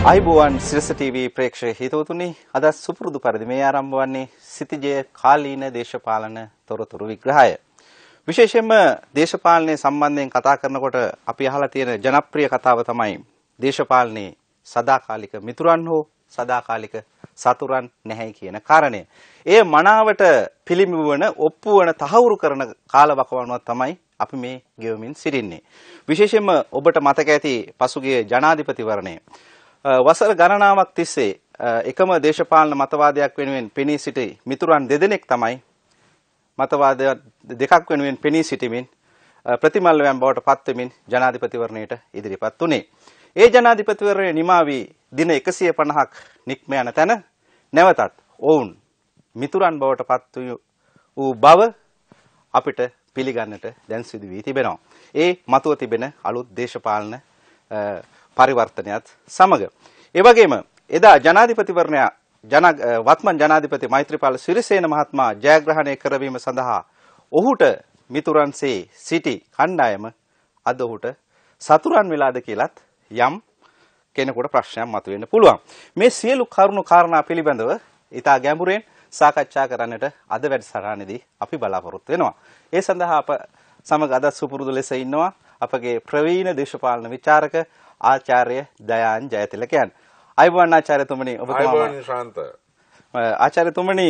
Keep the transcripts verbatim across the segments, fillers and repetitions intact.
අයිබෝවන් සිරස ටීවී ප්‍රේක්ෂක හිතවතුනි අද සුපුරුදු පරිදි මේ ආරම්භ වන්නේ සිටිජය කාලීන දේශපාලන තොරතුරු විග්‍රහය. විශේෂයෙන්ම දේශපාලනයේ සම්බන්ධයෙන් කතා කරනකොට අපි අහලා තියෙන ජනප්‍රිය කතාව තමයි දේශපාලනයේ සදාකාලික මිතුරන් හෝ සදාකාලික සතුරන් නැහැ කියන කාරණය. ඒ මනාවට පිළිඹුවන ඔප්පු වන තහවුරු කරන කාලවකවානුවක් තමයි අපි මේ ගෙවමින් සිටින්නේ. විශේෂයෙන්ම ඔබට මතක ඇති පසුගිය ජනාධිපතිවරණය වසර ගණනාවක් තිස්සේ එකම දේශපාලන මතවාදයක් වෙනුවෙන් පෙනී සිටි මිතුරන් දෙදෙනෙක් තමයි මතවාද දෙකක් වෙනුවෙන් පෙනී සිටමින් ප්‍රතිමල්ලයන් බවට පත් වෙමින් ජනාධිපතිවරණයට ඉදිරිපත් වුණේ. ඒ ජනාධිපතිවරණය නිමා වී දින එකසිය පනහක් නික්ම යන තැන නැවතත් ඔවුන් මිතුරන් බවට පත් වූ බව අපිට පිළිගන්නට දැන් සිදු වී තිබෙනවා. ඒ මතුව තිබෙන අලුත් දේශපාලන පරිවර්තනයත් සමග. ඒ වගේම එදා ජනාධිපතිවරණය ජන වත්මන් ජනාධිපති මෛත්‍රීපාල සිරිසේන මහත්මයා ජයග්‍රහණය කරවීම සඳහා ඔහුට මිතුරන්සේ සිටි කණ්ඩායම අද ඔහුට සතුරන් වෙලාද කියලත් යම් කෙනෙකුට ප්‍රශ්නයක් මතුවෙන්න පුළුවන්. මේ සියලු කරුණු කාරණා පිළිබඳව ඉතා ගැඹුරෙන් සාකච්ඡා කරන්නට අද වැඩසටහනේදී අපි බලාපොරොත්තු වෙනවා. ඒ සඳහා අප සමග අද සුපුරුදු ලෙස ඉන්නවා අපගේ ප්‍රවීණ දේශපාලන විචාරක ආචාර්ය දයාන් ජයතිලකයන්. අයිබෝන් ආචාර්යතුමනි ඔබතුමා. අයිබෝන් ශාන්ත. ආචාර්යතුමනි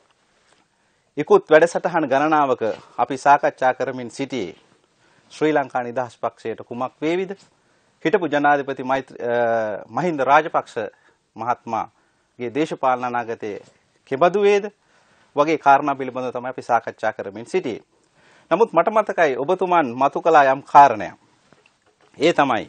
ඉක්ුත් වැඩසටහන ගණනාවක අපි සාකච්ඡා කරමින් සිටියේ ශ්‍රී ලංකා නිදහස් පක්ෂයට කුමක් වේවිද? හිටපු ජනාධිපති මහින්ද රාජපක්ෂ මහත්මයාගේ දේශපාලන අනාගතයේ කෙබඳු වේද? වගේ කාරණා පිළිබඳව තමයි අපි සාකච්ඡා කරමින් සිටියේ. නමුත් මට මතකයි ඔබතුමන් මතු කළා යම් කාරණයක්. ඒ තමයි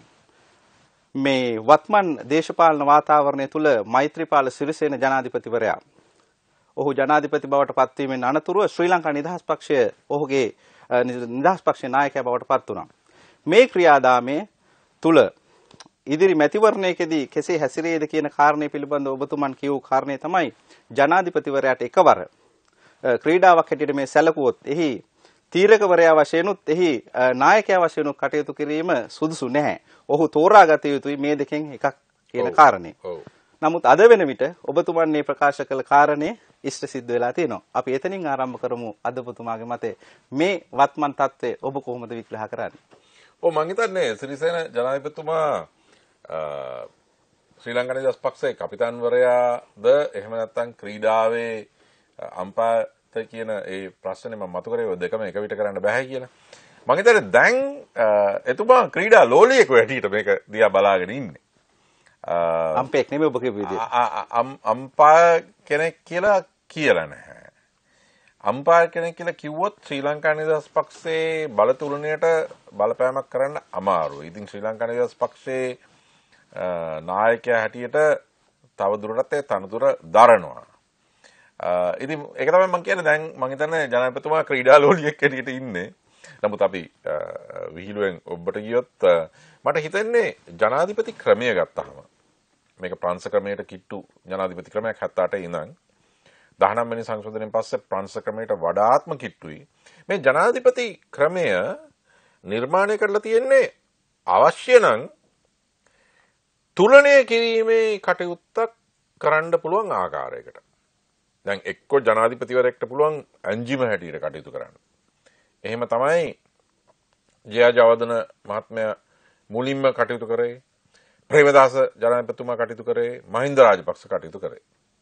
මේ වත්මන් දේශපාලන වාතාවරණය තුල මෛත්‍රීපාල සිරිසේන ජනාධිපතිවරයා ඔහු ජනාධිපති බවට පත්වීමෙන් අනතුරුව ශ්‍රී ලංකා නිදහස් පක්ෂය ඔහුගේ නිදහස් පක්ෂයේ නායකයා බවට පත් වුණා. මේ ක්‍රියාදාමයේ තුල ඉදිරි මැතිවරණයකදී කෙසේ හැසිරෙයිද කියන කාරණේ පිළිබඳව ඔබතුමන් කියූ කාරණේ තමයි ජනාධිපතිවරයාට එකවර ක්‍රීඩාවක් හැටියට මේ සැලකුවොත් එහි තීරකවරයා වශයෙන්ුත් එහි නායකයා වශයෙන්ුත් කටයුතු කිරීම සුදුසු නැහැ. ඔහු තෝරාගත යුතුයි මේ දෙකෙන් එකක් කියන කාරණේ. නමුත් අද වෙන විට ඔබතුමන් මේ ප්‍රකාශ කළ කාරණේ ඉෂ්ට සිද්ධ වෙලා තියෙනවා. අපි එතනින් ආරම්භ කරමු අද ඔබතුමාගේ මතේ මේ වත්මන් තත්ත්වය ඔබ කොහොමද විග්‍රහ කරන්නේ? ඔව් මම හිතන්නේ සිරිසේන ජනාධිපතිතුමා ශ්‍රී ලංකා නිදහස් පක්ෂයේ කපිතාන්වරයාද එහෙම නැත්නම් ක්‍රීඩාවේ අම්පායර් කියන ඒ ප්‍රශ්නේ මම මතු කරේ ඔය දෙකම එක විට කරන්න බෑ කියලා. මම හිතන්නේ දැන් එතුමා ක්‍රීඩා ලෝලියෙක් හැටියට මේක දිහා බලාගෙන ඉන්නේ. අම්පෙක් නෙමෙයි ඔබ කියපු විදිහට. අම්පායර් කෙනෙක් කියලා කියලා නැහැ. අම්පායර් කෙනෙක් කියලා කිව්වොත් ශ්‍රී ලංකා නිදහස් පක්ෂයේ බලතුලනයට බලපෑමක් කරන්න අමාරුයි. ඉතින් ශ්‍රී ලංකා නිදහස් පක්ෂයේ නායකයා හැටියට තව දුරටත් ඒ තනතුර දරනවා. ඉතින් ඒක තමයි මම කියන්නේ දැන් මම හිතන්නේ ජනාධිපතිතුමා ක්‍රීඩා ලෝලියෙක් හැටියට ඉන්නේ. නමුත් අපි විහිළුවෙන් ඔබට ගියොත් මට හිතෙන්නේ ජනාධිපති ක්‍රමය ගත්තාම මේක ප්‍රංශ ක්‍රමයට කිට්ටු ජනාධිපති ක්‍රමයක් හැත්තෑ අටේ ඉඳන් දහනවය වෙනි සංශෝධනයෙන් පස්සේ ප්‍රංශ ක්‍රමයට වඩාත්ම කිට්ටුයි. මේ ජනාධිපති ක්‍රමය නිර්මාණය කරලා තියෙන්නේ අවශ්‍ය නම් තුලණය කිරීමේ කටයුත්තක් කරන්න පුළුවන් ආකාරයකට. දැන් එක්ක ජනාධිපතිවරයෙක්ට පුළුවන් අංජිම හැටියට කටයුතු කරන්න. එහෙම තමයි ජයජවර්ධන මහත්මයා මුලින්ම කටයුතු කරේ. ප්‍රේමදාස ජනාධිපතිතුමා කටයුතු කරේ. මහින්ද රාජපක්ෂ කටයුතු කරේ.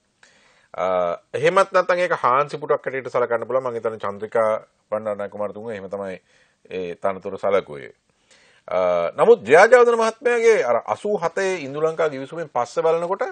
එහෙමත් නැත්නම් ඒක හාන්සි පුටුවක් හැටියට සලකන්න පුළුවන්. මම හිතන්නේ චන්ද්‍රිකා බණ්ඩාරනායක කුමාරතුංග එහෙම තමයි ඒ තනතුර සලකුවේ. නමුත් ජයජවර්ධන මහත්මයාගේ අර අසූ හතේ ඉන්දු ලංකා ගිවිසුමෙන් පස්සේ බලනකොට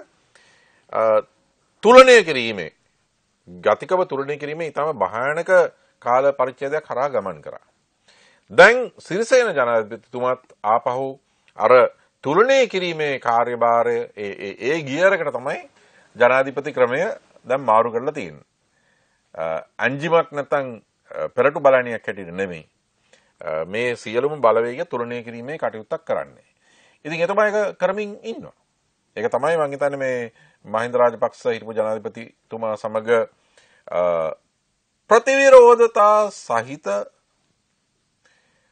තුලණය කිරීමේ ගතිකව තුලණය කිරීමේ ඊටම භයානක කාල පරිච්ඡේදයක් කරා ගමන් කරා. දැන් සිරිසේන ජනාධිපතිතුමාත් ආපහු අර තුලණය කිරීමේ කාර්යභාරය ඒ ඒ ඒ ගියරකට තමයි ජනාධිපති ක්‍රමය දැන් මාරු කරලා තියෙන්නේ. අංජිමක් නැත්නම් පෙරටු බලණියක් හැටියට නෙමෙයි. මේ සියලුම බලවේගය තුලණය කිරීමේ කටයුත්තක් කරන්නේ. ඉතින් එතම එක කරමින් ඉන්නවා. ඒක තමයි මම හිතන්නේ මේ මහින්ද රාජපක්ෂ හිටපු ජනාධිපතිතුමා සමග ප්‍රතිවිරෝධතා සහිත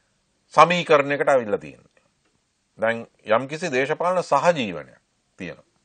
සමීකරණයකට අවිල්ලා තියෙනවා. දැන් යම්කිසි දේශපාලන සහජීවනයක් තියෙනවා.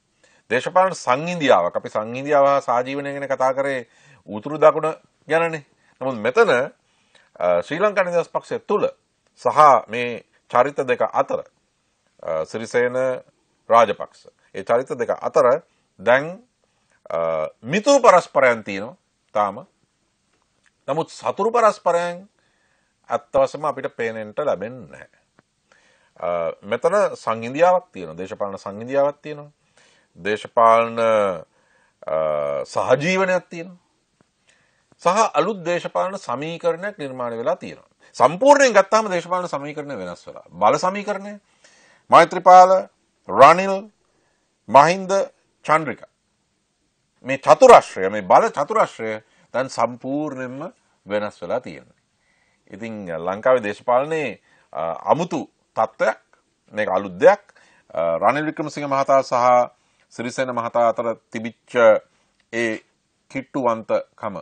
දේශපාලන සංහිඳියාවක්. අපි සංහිඳියාව හා සහජීවනය ගැන කතා කරේ උතුරු දකුණ ගැනනේ. නමුත් මෙතන ශ්‍රී ලංකා නිදහස් පක්ෂය තුල සහ මේ චරිත දෙක අතර සිරිසේන රාජපක්ෂ ඒ චරිත දෙක අතර දැන් මිතුරු පරස්පරයන් තියෙනවා තාම. නමුත් සතුරු පරස්පරයන් අත්වසම අපිට පේනෙන්ට ලැබෙන්නේ නැහැ. මෙතන සංහිඳියාවක් තියෙනවා. දේශපාලන සංහිඳියාවක් තියෙනවා. දේශපාලන සහජීවනයක් තියෙනවා. සහ අලුත් දේශපාලන සමීකරණයක් නිර්මාණය වෙලා තියෙනවා. සම්පූර්ණයෙන් ගත්තාම දේශපාලන සමීකරණය වෙනස් වෙලා. බල සමීකරණය මෛත්‍රීපාල, රනිල්, මහින්ද, චන්ද්‍රිකා මේ චතුරාශ්‍රය මේ බල චතුරාශ්‍රය දැන් සම්පූර්ණයෙන්ම වෙනස් වෙලා තියෙනවා. ඉතින් ලංකාවේ දේශපාලනයේ අමුතු තත්ත්වයක් මේක අලුත් දෙයක්. රනිල් වික්‍රමසිංහ මහතා සහ සිරිසේන මහතා අතර තිබිච්ච ඒ කිට්ටුවන්තකම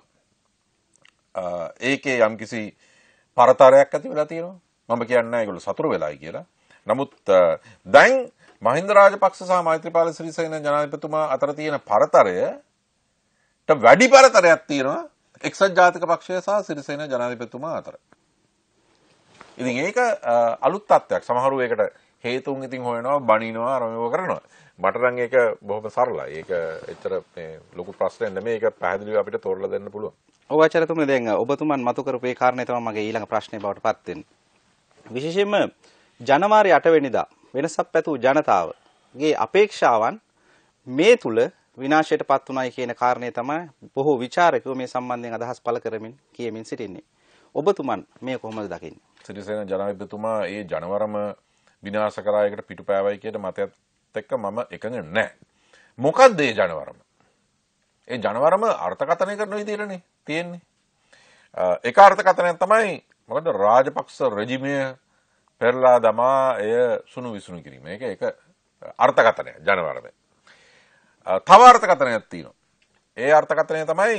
ඒකේ යම්කිසි පරතරයක් ඇති වෙලා තියෙනවා. මම කියන්නේ නැහැ ඒගොල්ලෝ සතුරු වෙලායි කියලා. නමුත් දැන් මහින්ද රාජපක්ෂ සහ මෛත්‍රීපාල සිරිසේන ජනාධිපතිතුමා අතර තියෙන පරතරයට වැඩි පරතරයක් තියෙනවා එක්සත් ජාතික පක්ෂය සහ සිරිසේන ජනාධිපතිතුමා අතර. ඉතින් ඒක අලුත් තත්ත්වයක්. සමහරව ඒකට හේතුන් ඉතින් හොයනවා, බණිනවා, අරමව කරනවා. මට නම් ඒක බොහොම සරලයි. ඒක එච්චර මේ ලොකු ප්‍රශ්නයක් නෙමෙයි. ඒක පැහැදිලිව අපිට තෝරලා දෙන්න පුළුවන්. ඔව් ආචාර්යතුමනි, දැන් ඔබතුමන් මතු කරපු ඒ කාරණේ තමයි මගේ ඊළඟ ප්‍රශ්නේ බවට පත් වෙන්නේ. විශේෂයෙන්ම ජනවාරි අට වෙනිදා වෙනසක් පැතු ජනතාවගේ අපේක්ෂාවන් මේ තුල විනාශයට පත් වුණායි කියන කාරණේ තමයි බොහෝ විචාරකයෝ මේ සම්බන්ධයෙන් අදහස් පළ කරමින් කියමින් සිටින්නේ. ඔබතුමන් මේ කොහොමද දකින්නේ? සිරිසේන ජනාධිපතිතුමා ඒ ජනවරම විනාශ කරා එකට පිටුපෑවයි කියන මතයත් එක්ක මම එකඟ නැහැ. මොකක්ද ඒ ජනවරම? ඒ ජනවරම අර්ථකථනය කරන විදිහටනේ තියෙන්නේ. ඒක අර්ථකථනයක් තමයි මොකද රාජපක්ෂ රෙජිමය පෙරලා දමා එය සුණු විසුණු කිරීම. ඒක ඒක අර්ථකථනයක් ජනවරමේ. තව අර්ථකථනයක් තියෙනවා. ඒ අර්ථකථනය තමයි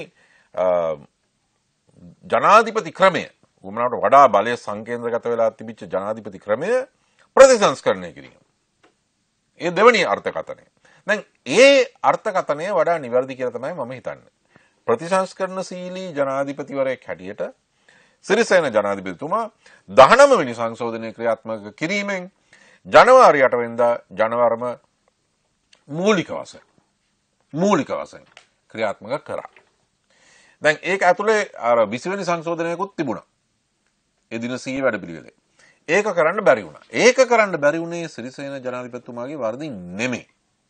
ජනාධිපති ක්‍රමය උමනාවට වඩා බලය සංකේන්ද්‍රගත වෙලා තිබිච්ච ජනාධිපති ක්‍රමය ප්‍රතිසංස්කරණය කිරීම. ඒ දෙවෙනි අර්ථකථනය. දැන් ඒ අර්ථකථනය වඩා නිවැරදි කියලා තමයි මම හිතන්නේ. ප්‍රතිසංස්කරණශීලී ජනාධිපතිවරයෙක් හැටියට සිරිසේන ජනාධිපතිතුමා දහනව වෙනි සංශෝධනය ක්‍රියාත්මක කිරීමෙන් ජනවාරි අට වෙනිදා ජනවරම මූලික වශයෙන් මූලික වශයෙන් ක්‍රියාත්මක කරා. දැන් ඒක ඇතුලේ අර විසි වෙනි සංශෝධනයකුත් තිබුණා. ඒ දින සීයේ වැඩපිළිවෙලේ. ඒක කරන්න බැරි වුණා. ඒක කරන්න බැරි වුණේ සිරිසේන ජනාධිපතිතුමාගේ වරදින් නෙමෙයි.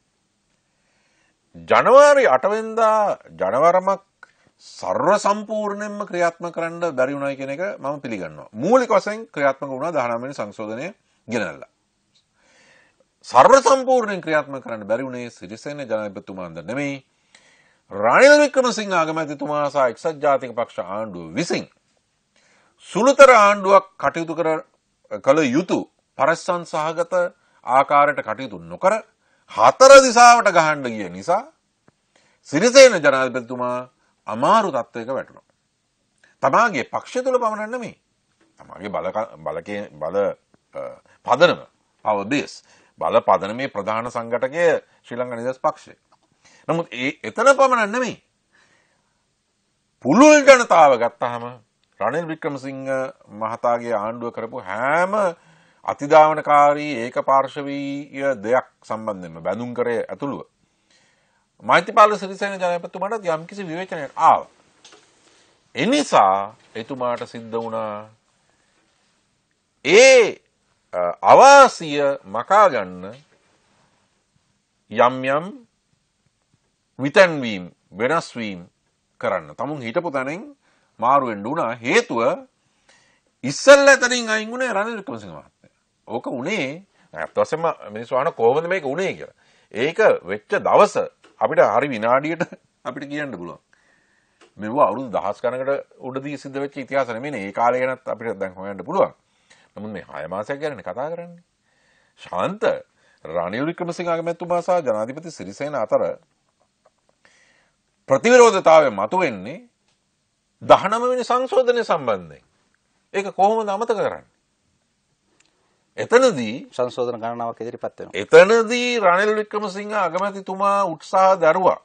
ජනවාරි අට වෙනිදා ජනවරමක් සර්ව සම්පූර්ණයෙන්ම ක්‍රියාත්මක කරන්න බැරි වුණායි කියන එක මම පිළිගන්නවා. මූලික වශයෙන් ක්‍රියාත්මක වුණා දහනව වෙනි සංශෝධනය ගෙනල්ලා. සර්ව සම්පූර්ණයෙන් ක්‍රියාත්මක කරන්න බැරි වුණේ සිරිසේන ජනාධිපතිතුමාන්ද නෙමෙයි. රනිල් වික්‍රමසිංහ අගමැතිතුමා සහ එක්සත් ජාතික පක්ෂ ආණ්ඩුව විසින් සුළුතර ආණ්ඩුවක් කටයුතු කර කළ යුතු පරිස්සම් සහගත ආකාරයට කටයුතු නොකර හතර දිසාවට ගහන්න ගිය නිසා සිරිසේන ජනාධිපතිතුමා අමාරු තත්ත්වයක වැටුණා. තමාගේ පක්ෂය තුළ පමණක් නෙමෙයි. තමාගේ බල බලකේ බල පදනම power base බල පදනමේ ප්‍රධාන සංඝටකය ශ්‍රී ලංකා නිදහස් පක්ෂය. නමුත් ඒ එතන පමණක් නෙමෙයි. පුළුල් ජනතාව ගත්තාම රනිල් වික්‍රමසිංහ මහතාගේ ආණ්ඩුව කරපු හැම අතිදාවනකාරී ඒකපාර්ශවීය දෙයක් සම්බන්ධයෙන්ම බැඳුම් කරේ ඇතුළුව මෛත්‍රීපාල සිරිසේන ජනාධිපතිතුමාට යම්කිසි විවේචනයක් ආවා. ඒ නිසා එතුමාට සිද්ධ වුණා ඒ අවාසිය මකා ගන්න යම් යම් විතන්වීම් වෙනස් වීම කරන්න. තමුන් හිටපු තැනින් මාරු වෙන්න උනා. හේතුව ඉස්සෙල්ල එතනින් අයින් වුණේ රනිල් වික්‍රමසිංහ මහත්තයා. ඕක උනේ අත් වශයෙන්ම මිනිස්සු අහන කොහොමද මේක උනේ කියලා. ඒක වෙච්ච දවස අපිට හරි විනාඩියට අපිට කියන්න පුළුවන්. මෙව අවුරුදු දහස් ගණනකට උඩදී සිද්ධ වෙච්ච ඉතිහාස නෙමෙයි. ඒ කාලේ ගැනත් අපිට දැන් හොයන්න පුළුවන්. නමුත් මේ හය මාසයක් ගැන කතා කරන්නේ. ශාන්ත රනිල් වික්‍රමසිංහ අගමැතිතුමා සහ ජනාධිපති සිරිසේන අතර ප්‍රතිවිරෝධතාවය මතුවෙන්නේ දහනව වෙනි සංශෝධනය සම්බන්ධයෙන්. ඒක කොහොමද අමතක කරන්නේ? එතනදී සංශෝධන ගණනාවක් ඉදිරිපත් වෙනවා. එතනදී රනිල් වික්‍රමසිංහ අගමැතිතුමා උත්සාහ දරුවා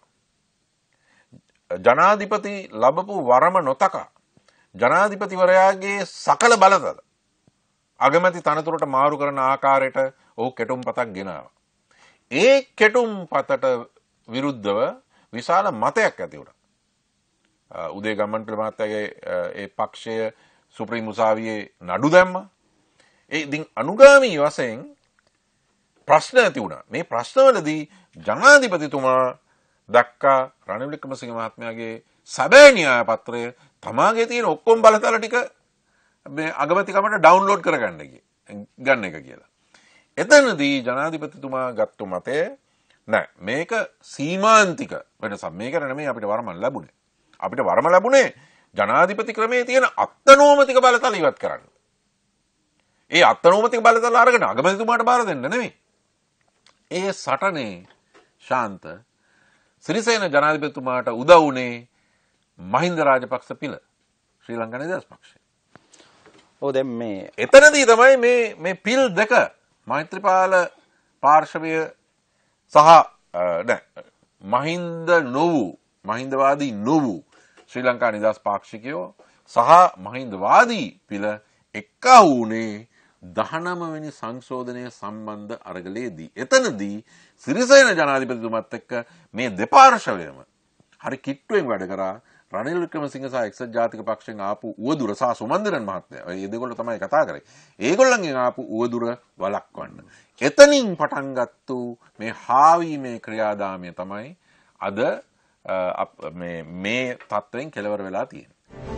ජනාධිපති ලැබපු වරම නොතකා ජනාධිපතිවරයාගේ සකල බලතල අගමැති තනතුරට මාරු කරන ආකාරයට ඔහු කෙටුම් පතක් ගෙනාවා. ඒ කෙටුම් පතට විරුද්ධව විශාල මතයක් ඇති වුණා. උදේ ගම්මන්පිල මහත්තයාගේ ඒ පක්ෂය සුප්‍රීම උසාවියේ නඩු දැම්මා. ඒ ඉතින් අනුගාමී වශයෙන් ප්‍රශ්න ඇති වුණා. මේ ප්‍රශ්නවලදී ජනාධිපතිතුමා දක්කා රනිල් වික්‍රමසිංහ මහත්මයාගේ සැබෑ න්‍යාය පත්‍රය තමාගේ තියෙන ඔක්කොම බලතල ටික මේ අගමැතිකමට ඩවුන්ලෝඩ් කරගන්න ගන්න එක කියලා. එතනදී ජනාධිපතිතුමා ගත්තු මතය නෑ මේක සීමාන්තික වෙනසක්. මේකට නෙමෙයි අපිට වරම ලැබුණේ. අපිට වරම ලැබුණේ ජනාධිපති ක්‍රමයේ තියෙන අත්නෝමතික බලතල ඉවත් කරන්න. ඒ අත්නෝමතික බලතල අරගෙන අගමැතිතුමාට බාර දෙන්න නෙමෙයි. ඒ සටනේ ශාන්ත සිරිසේන ජනාධිපතිතුමාට උදව් වුණේ මහින්ද රාජපක්ෂ පිළ ශ්‍රී ලංකා නිදහස් පක්ෂය. ඔව් දැන් මේ එතනදී තමයි මේ මේ පිල් දෙක මෛත්‍රීපාල පාර්ශවය සහ නෑ මහින්ද නොවු මහින්දවාදී නොවු ශ්‍රී ලංකා නිදහස් පාක්ෂිකයෝ සහ මහින්දවාදී පිළ එක්කා වුණේ දහනව වෙනි සංශෝධනය සම්බන්ධ අරගලයේදී. එතනදී සිරිසේන ජනාධිපතිතුමත් එක්ක මේ දෙපාර්ශවයම හරි කිට්ටුවෙන් වැඩ කරා. රනිල් වික්‍රමසිංහ සහ එක්සත් ජාතික පක්ෂයෙන් ආපු උවදුර සහ සුමන්දිරන් මහත්මයා ඒ දෙගොල්ලෝ තමයි කතා කරේ. ඒගොල්ලන්ගෙන් ආපු උවදුර වළක්වන්න. එතනින් පටන් ගත්තු මේ හාවීමේ ක්‍රියාදාමය තමයි අද මේ මේ තත්ත්වයෙන් කෙලවර වෙලා තියෙන්නේ.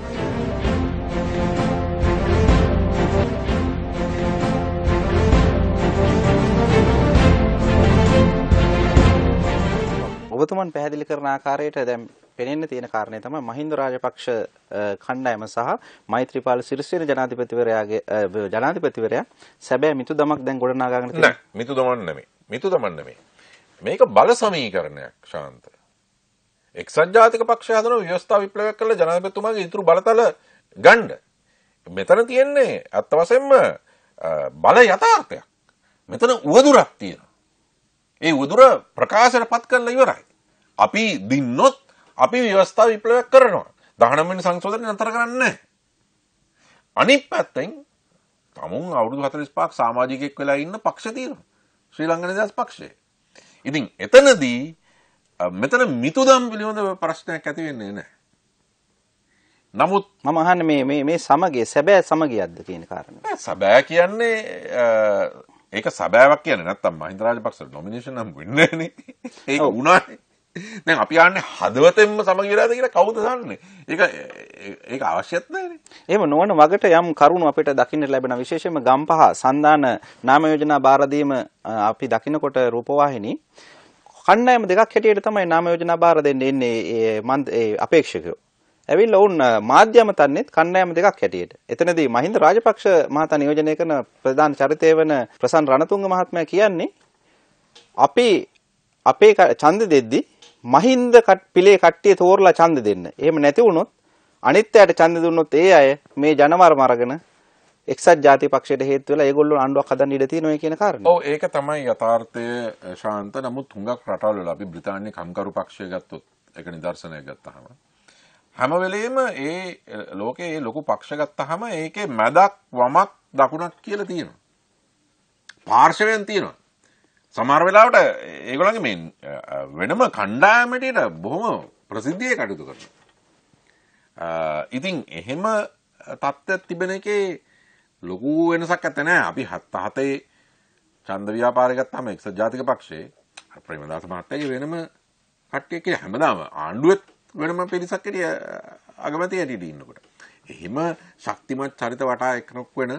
ඔබතුමන් පැහැදිලි කරන ආකාරයට දැන් පෙනෙන්න තියෙන කාරණේ තමයි මහින්ද රාජපක්ෂ කණ්ඩායම සහ මෛත්‍රීපාල සිරිසේන ජනාධිපතිවරයාගේ ජනාධිපතිවරයා සැබෑ මිතුදමක් දැන් ගොඩනගාගෙන තියෙනවා. නෑ මිතුදමන් නෙමෙයි. මිතුදමන් නෙමෙයි. මේක බල සමීකරණයක් ශාන්ත. එක්සත් ජාතික පක්ෂය හදන ව්‍යවස්ථා විප්ලවයක් කළ ජනාධිපතිතුමාගේ ඉතුරු බලතල ගන්න. මෙතන තියෙන්නේ අත්ත වශයෙන්ම බල යථාර්ථයක්. මෙතන උවදුරක් තියෙනවා. ඒ උවදුර ප්‍රකාශයට පත් කරලා ඉවරයි. අපි දින්නොත් අපි ව්‍යවස්ථා විප්ලවයක් කරනවා. දහනව වෙනි සංශෝධනය නතර කරන්නේ නැහැ. අනිත් පැත්තෙන් තමුන් අවුරුදු හතළිස් පහක් සමාජිකයෙක් වෙලා ඉන්න පක්ෂ තියෙනවා. ශ්‍රී ලංකා නිදහස් පක්ෂය. ඉතින් එතනදී මෙතන මිතුදම් පිළිබඳ ප්‍රශ්නයක් ඇති වෙන්නේ නැහැ. නමුත් මම අහන්නේ මේ මේ මේ සමගිය සැබෑ සමගියක්ද කියන කාරණේ. සැබෑ කියන්නේ ඒක සැබෑවක් කියන්නේ නැත්තම් මහින්ද රාජපක්ෂ නොමිනේෂන් නම් වෙන්නේ නැහනේ. ඒක වුණානේ. දැන් අපි යන්නේ හදවතෙන්ම සමගිය වෙලාද කියලා කවුද දන්නේ? ඒක ඒක අවශ්‍යත් නැහැනේ. එහෙම නොවන වගට යම් කරුණු අපිට දකින්න ලැබෙන විශේෂයෙන්ම ගම්පහ සන්දාන නාම යෝජනා බාර දීම අපි දකින්නකොට රූපවාහිනී කණ්ඩායම දෙකක් හැටියට තමයි නාම යෝජනා බාර දෙන්න එන්නේ ඒ අපේක්ෂකයෝ. ඇවිල්ලා වුන් මාධ්‍යම තන්නේත් කණ්ඩායම දෙකක් හැටියට. එතනදී මහින්ද රාජපක්ෂ මහතා නියෝජනය කරන ප්‍රධාන චරිතය වන ප්‍රසන්න රණතුංග මහත්මයා කියන්නේ අපි අපේ ඡන්ද දෙද්දි මහින්ද පිළේ කට්ටිය තෝරලා ඡන්ද දෙන්න. එහෙම නැති වුණොත් අනිත් අයට ඡන්ද දුන්නොත් ඒ අය මේ ජනවරම අරගෙන එක්සත් ජාතික පක්ෂයට හේතු වෙලා ඒගොල්ලෝ ආණ්ඩුවක් හදන්න ඉඩ තියෙනවා කියන කාරණේ. ඔව් ඒක තමයි යථාර්ථය ශාන්ත. නමුත් හුඟක් රටවල් වල අපි බ්‍රිතාන්‍ය කම්කරු පක්ෂය ගත්තොත් ඒක නිදර්ශනයක් ගත්තාම හැම වෙලෙම ඒ ලෝකේ ඒ ලොකු පක්ෂ ගත්තාම ඒකේ මැදක් වමක් දකුණක් කියලා තියෙනවා. පාර්ශවයන් තියෙනවා. සමහර වෙලාවට ඒගොල්ලන්ගේ මේ වෙනම කණ්ඩායමට බොහොම ප්‍රසිද්ධියේ කටයුතු කරනවා. ඉතින් එහෙම තත්ත්වයක් තිබෙන එකේ ලොකු වෙනසක් නැත්තේ නෑ. අපි හත් හතේ ඡන්ද ව්‍යාපාරය ගත්තාම එක්සත් ජාතික පක්ෂයේ ප්‍රේමදාස මහත්තයාගේ වෙනම කට්ටිය කියලා හැමදාම ආණ්ඩුවෙත් වෙනම පිරිසක් හිටිය අගමැති හැටියට ඉන්නකොට. එහෙම ශක්තිමත් චරිත වටා එක්රොක් වෙන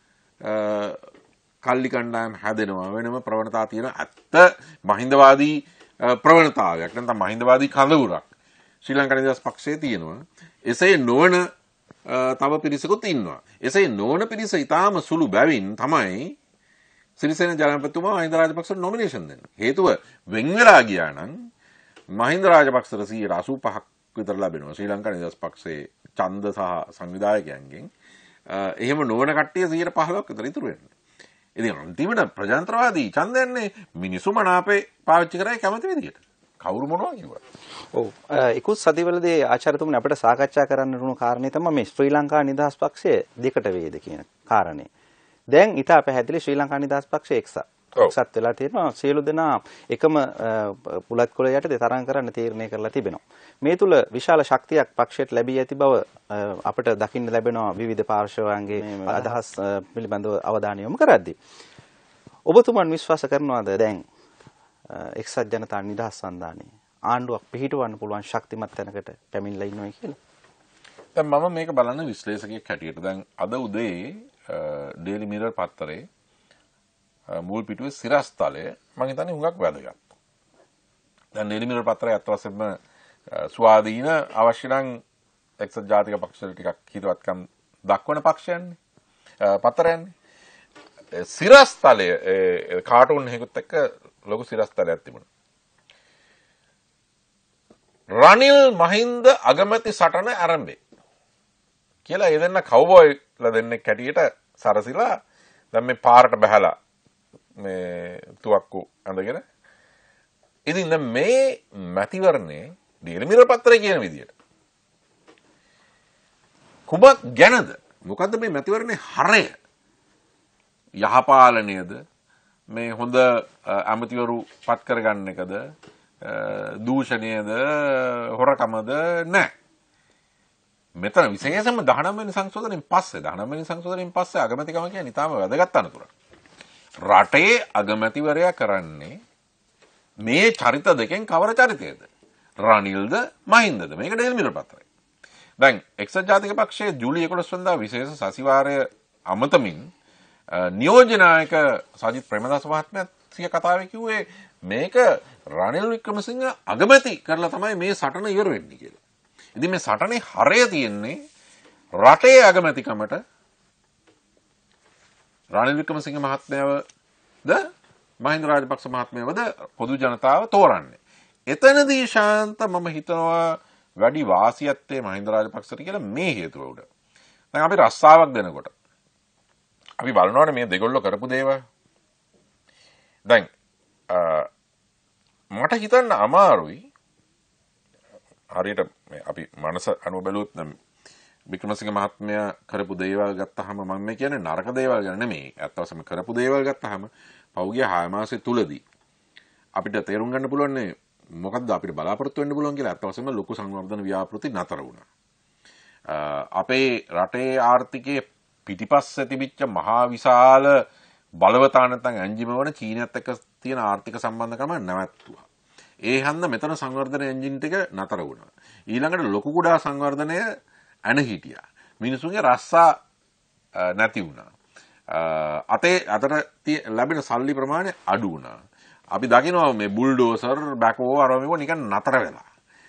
කල්ලි කණ්ඩායම් හැදෙනවා. වෙනම ප්‍රවණතා තියෙන ඇත්ත මහින්දවාදී ප්‍රවණතාවයක් නැත්නම් මහින්දවාදී කඳවුරක් ශ්‍රී ලංකා නිදහස් පක්ෂයේ තියෙනවා. එසේ නොවන තව පිරිසකුත් ඉන්නවා. එසේ නොවන පිරිස ඊටාම සුළු බැවින් තමයි සිරිසේන ජනාධිපතිතුමා මහින්ද රාජපක්ෂට නොමිනේෂන් දෙන්නේ. හේතුව වෙන් වෙලා ගියා නම් මහින්ද රාජපක්ෂට සියයට අසූ පහක් විතර ලැබෙනවා ශ්‍රී ලංකා නිදහස් පක්ෂයේ ඡන්ද සහ සංවිධායකයන්ගෙන්. එහෙම නොවන කට්ටිය සියයට පහළොවක් විතර ඉතුරු වෙනවා. ඉතින් අන්තිමට ප්‍රජාතන්ත්‍රවාදී ඡන්දයන්නේ මිනිසු මනාපේ පාවිච්චි කරයි කැමති විදියට. කවුරු මොනවා කිව්වා. ඔව් ඉකුත් සතිවලදී ආචාර්යතුමනි අපිට සාකච්ඡා කරන්න උණු කාරණේ තමයි මේ ශ්‍රී ලංකා නිදහස් පක්ෂය දෙකට වේද කියන කාරණේ. දැන් ඊට පැහැදිලි ශ්‍රී ලංකා නිදහස් පක්ෂය එක්සත්. එක්සත් වෙලා තියෙනවා සියලු දෙනා එකම පුලත් කොළ යටතේ තරඟ කරන්න තීරණය කරලා තිබෙනවා. මේ තුල විශාල ශක්තියක් පක්ෂයට ලැබී ඇති බව අපිට දකින්න ලැබෙනවා විවිධ පාර්ශවයන්ගේ අදහස් පිළිබඳව අවධානය යොමු කරද්දී. ඔබතුමන් විශ්වාස කරනවාද දැන් එක්සත් ජනතා නිදහස් සන්ධානයේ ආණ්ඩුවක් පිහිටවන්න පුළුවන් ශක්තිමත් තැනකට පැමිණලා ඉන්නවා කියලා? දැන් මම මේක බලන්න විශ්ලේෂකයෙක් හැටියට දැන් අද උදේ ඩේලි මිරර් පත්තරේ මුල් පිටුවේ සිරස්තලය මම හිතන්නේ හුඟක් වැදගත්. දැන් ඩේලි මිරර් පත්තරය අත් වශයෙන්ම ස්වාධීන අවශ්‍ය නම් එක්සත් ජාතික පක්ෂවල ටිකක් හිතවත්කම් දක්වන පක්ෂයන්නේ පත්තරයන්නේ. සිරස්තලය කාටුන් එකකුත් එක්ක ලොකු සිරස්තලයක් තිබුණා. රනිල් මහින්ද අගමැති සටන ආරම්භේ කියලා ඒ දෙන්න කවුබෝයිලා දෙන්නෙක් කැටියට සරසිලා දැන් මේ පාරට බහැලා මේ තුවක්කු අඳගෙන ඉතින් දැන් මේ මැතිවරණේ ඩේලි මිරර් පත්‍රය කියන විදියට කුමක් ගැනද මොකද්ද මේ මැතිවරණේ හරය යහපාලනයද මේ හොඳ ඇමතිවරු පත් කරගන්න එකද දූෂණයද හොරකමද නැහැ. මෙතන විශේෂයෙන්ම දහනව වෙනි සංශෝධනයෙන් පස්සේ දහනව වෙනි සංශෝධනයෙන් පස්සේ අගමැතිකම කියන්නේ ඊටාම වැදගත් අනතුරක්. රටේ අගමැතිවරයා කරන්නේ මේ චරිත දෙකෙන් කවර චරිතයද? රනිල්ද මහින්දද? මේක ඩේලි මිරර් පත්‍රය. දැන් එක්සත් ජාතික පක්ෂයේ ජූලි එකොළොස් වෙනිදා විශේෂ සතිವಾರය අමතමින් නියෝජනායක සජිත් ප්‍රේමදාස මහත්මයා සිය කතාවේ කිව්වේ මේක රනිල් වික්‍රමසිංහ අගමැති කරලා තමයි මේ සටන ඉවර වෙන්නේ කියලා. ඉතින් මේ සටනේ හරය තියෙන්නේ රටේ අගමැතිකමට රනිල් වික්‍රමසිංහ මහත්මයාවද මහින්ද රාජපක්ෂ මහත්මයාවද පොදු ජනතාව තෝරන්නේ. එතනදී ශාන්ත මම හිතනවා වැඩි වාසියත්තේ මහින්ද රාජපක්ෂට කියලා මේ හේතුව උඩ. දැන් අපි රස්සාවක් දෙනකොට අපි බලනවානේ මේ දෙගොල්ලෝ කරපු දේවල්. දැන් මට හිතන්න අමාරුයි හරියට අපි මනස අනුව බැලුවොත් නම් වික්‍රමසිංහ මහත්මයා කරපු දේවල් ගත්තාම මම මේ කියන්නේ නරක දේවල් ගැන නෙමෙයි. ඇත්ත වශයෙන්ම කරපු දේවල් ගත්තාම පෞගිය හය මාසෙ තුලදී අපිට තේරුම් ගන්න පුළුවන් මොකද්ද අපිට බලාපොරොත්තු වෙන්න පුළුවන් කියලා. ඇත්ත වශයෙන්ම ලොකු සංවර්ධන ව්‍යාපෘති නතර වුණා. අපේ රටේ ආර්ථිකයේ පිටිපස්සේ තිබිච්ච මහා විශාල බලවතා නැත්නම් එන්ජිම වන චීනයත් එක්ක තියෙන ආර්ථික සම්බන්ධකම නැවැත්තුවා. ඒ හන්ද මෙතන සංවර්ධන එන්ජින් ටික නතර වුණා. ඊළඟට ලොකු කුඩා සංවර්ධනය ඇන හිටියා. මිනිසුන්ගේ රස්සා නැති වුණා. අතේ අතට ලැබෙන සල්ලි ප්‍රමාණය අඩු වුණා. අපි දකිනවා මේ බුල්ඩෝසර් බැකෝ අර මේක නිකන් නතර වෙලා.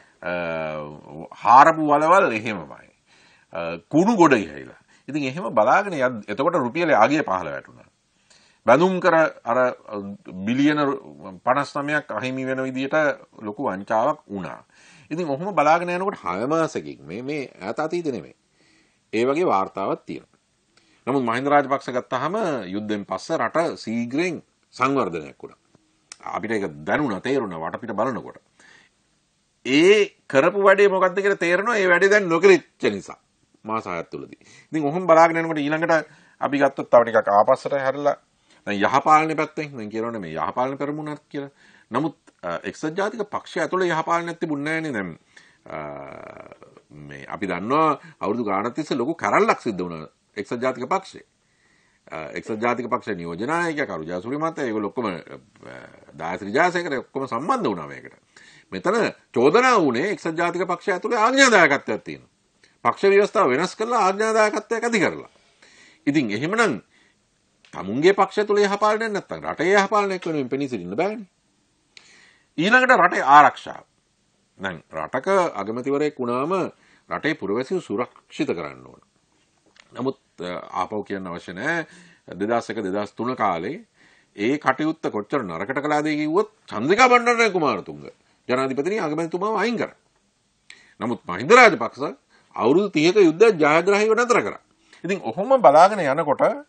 හාරපු වලවල් එහෙමමයි. කුණු ගොඩ ඉහිලා. ඉතින් එහෙම බලාගෙන එතකොට රුපියල ආගිය පහළ වැටුණා. බැඳුම් කර අර බිලියන පනස් නවයක් අහිමි වෙන විදියට ලොකු වංචාවක් වුණා. ඉතින් ඔහොම බලාගෙන යනකොට හය මාසෙකින් මේ මේ ඈත අතීතේ නෙමෙයි. ඒ වගේ වාර්තාවක් තියෙනවා. නමුත් මහින්ද රාජපක්ෂ ගත්තාම යුද්ධෙන් පස්සේ රට ශීඝ්‍රයෙන් සංවර්ධනයක් වුණා. අපිට ඒක දැනුණා තේරුණා වටපිට බලනකොට. ඒ කරපු වැඩේ මොකද්ද කියලා තේරෙනවා. ඒ වැඩේ දැන් නොකරිච්ච නිසා මාස හයක් තුලදී. ඉතින් ඔහොම බලාගෙන යනකොට ඊළඟට අපි ගත්තොත් තව ටිකක් ආපස්සට හැරිලා දැන් යහපාලන පැත්තෙන් දැන් කියනවනේ මේ යහපාලන පෙරමුණක් කියලා. නමුත් එක්සත් ජාතික පක්ෂය ඇතුළේ යහපාලනයක් තිබුණේ නැහැ නේ. දැන් මේ අපි දන්නවා අවුරුදු ගානක් තිස්සේ ලොකු කරල්ලක් සිද්ධ වුණා එක්සත් ජාතික පක්ෂේ. එක්සත් ජාතික පක්ෂ නියෝජනායකයා කරුජාසුරි මහත්තයා ඒගොල්ලෝ ඔක්කොම දායත්‍රි ජාසේකර ඔක්කොම සම්බන්ධ වුණා මේකට. මෙතන චෝදනා වුණේ එක්සත් ජාතික පක්ෂය ඇතුළේ ආඥාදායකත්වයක් තියෙනවා. පක්ෂ ව්‍යවස්ථාව වෙනස් කරලා ආඥාදායකත්වයක් ඇති කරලා. ඉතින් එහෙමනම් තමුන්ගේ පක්ෂය තුල යහපාලනයක් නැත්තම් රටේ යහපාලනයක් වෙනුවෙන් පෙනී සිටින්න බෑනේ. ඊළඟට රටේ ආරක්ෂාව. දැන් රටක අගමැතිවරයෙක් වුණාම රටේ පුරවැසියෝ සුරක්ෂිත කරන්න ඕන. නමුත් ආපහු කියන්න අවශ්‍ය නැහැ. දෙදාස් එක දෙදාස් තුන කාලේ ඒ කටයුත්ත කොච්චර නරකට කළාද කිව්වොත් චන්ද්‍රිකා බණ්ඩාරනායක කුමාරතුංග ජනාධිපතිනි අගමැතිතුමාව අයින් කරා. නමුත් මහින්ද රාජපක්ෂ අවුරුදු තිහක යුද්ධය ජයග්‍රහීව නතර කරා. ඉතින් ඔහොම බලාගෙන යනකොට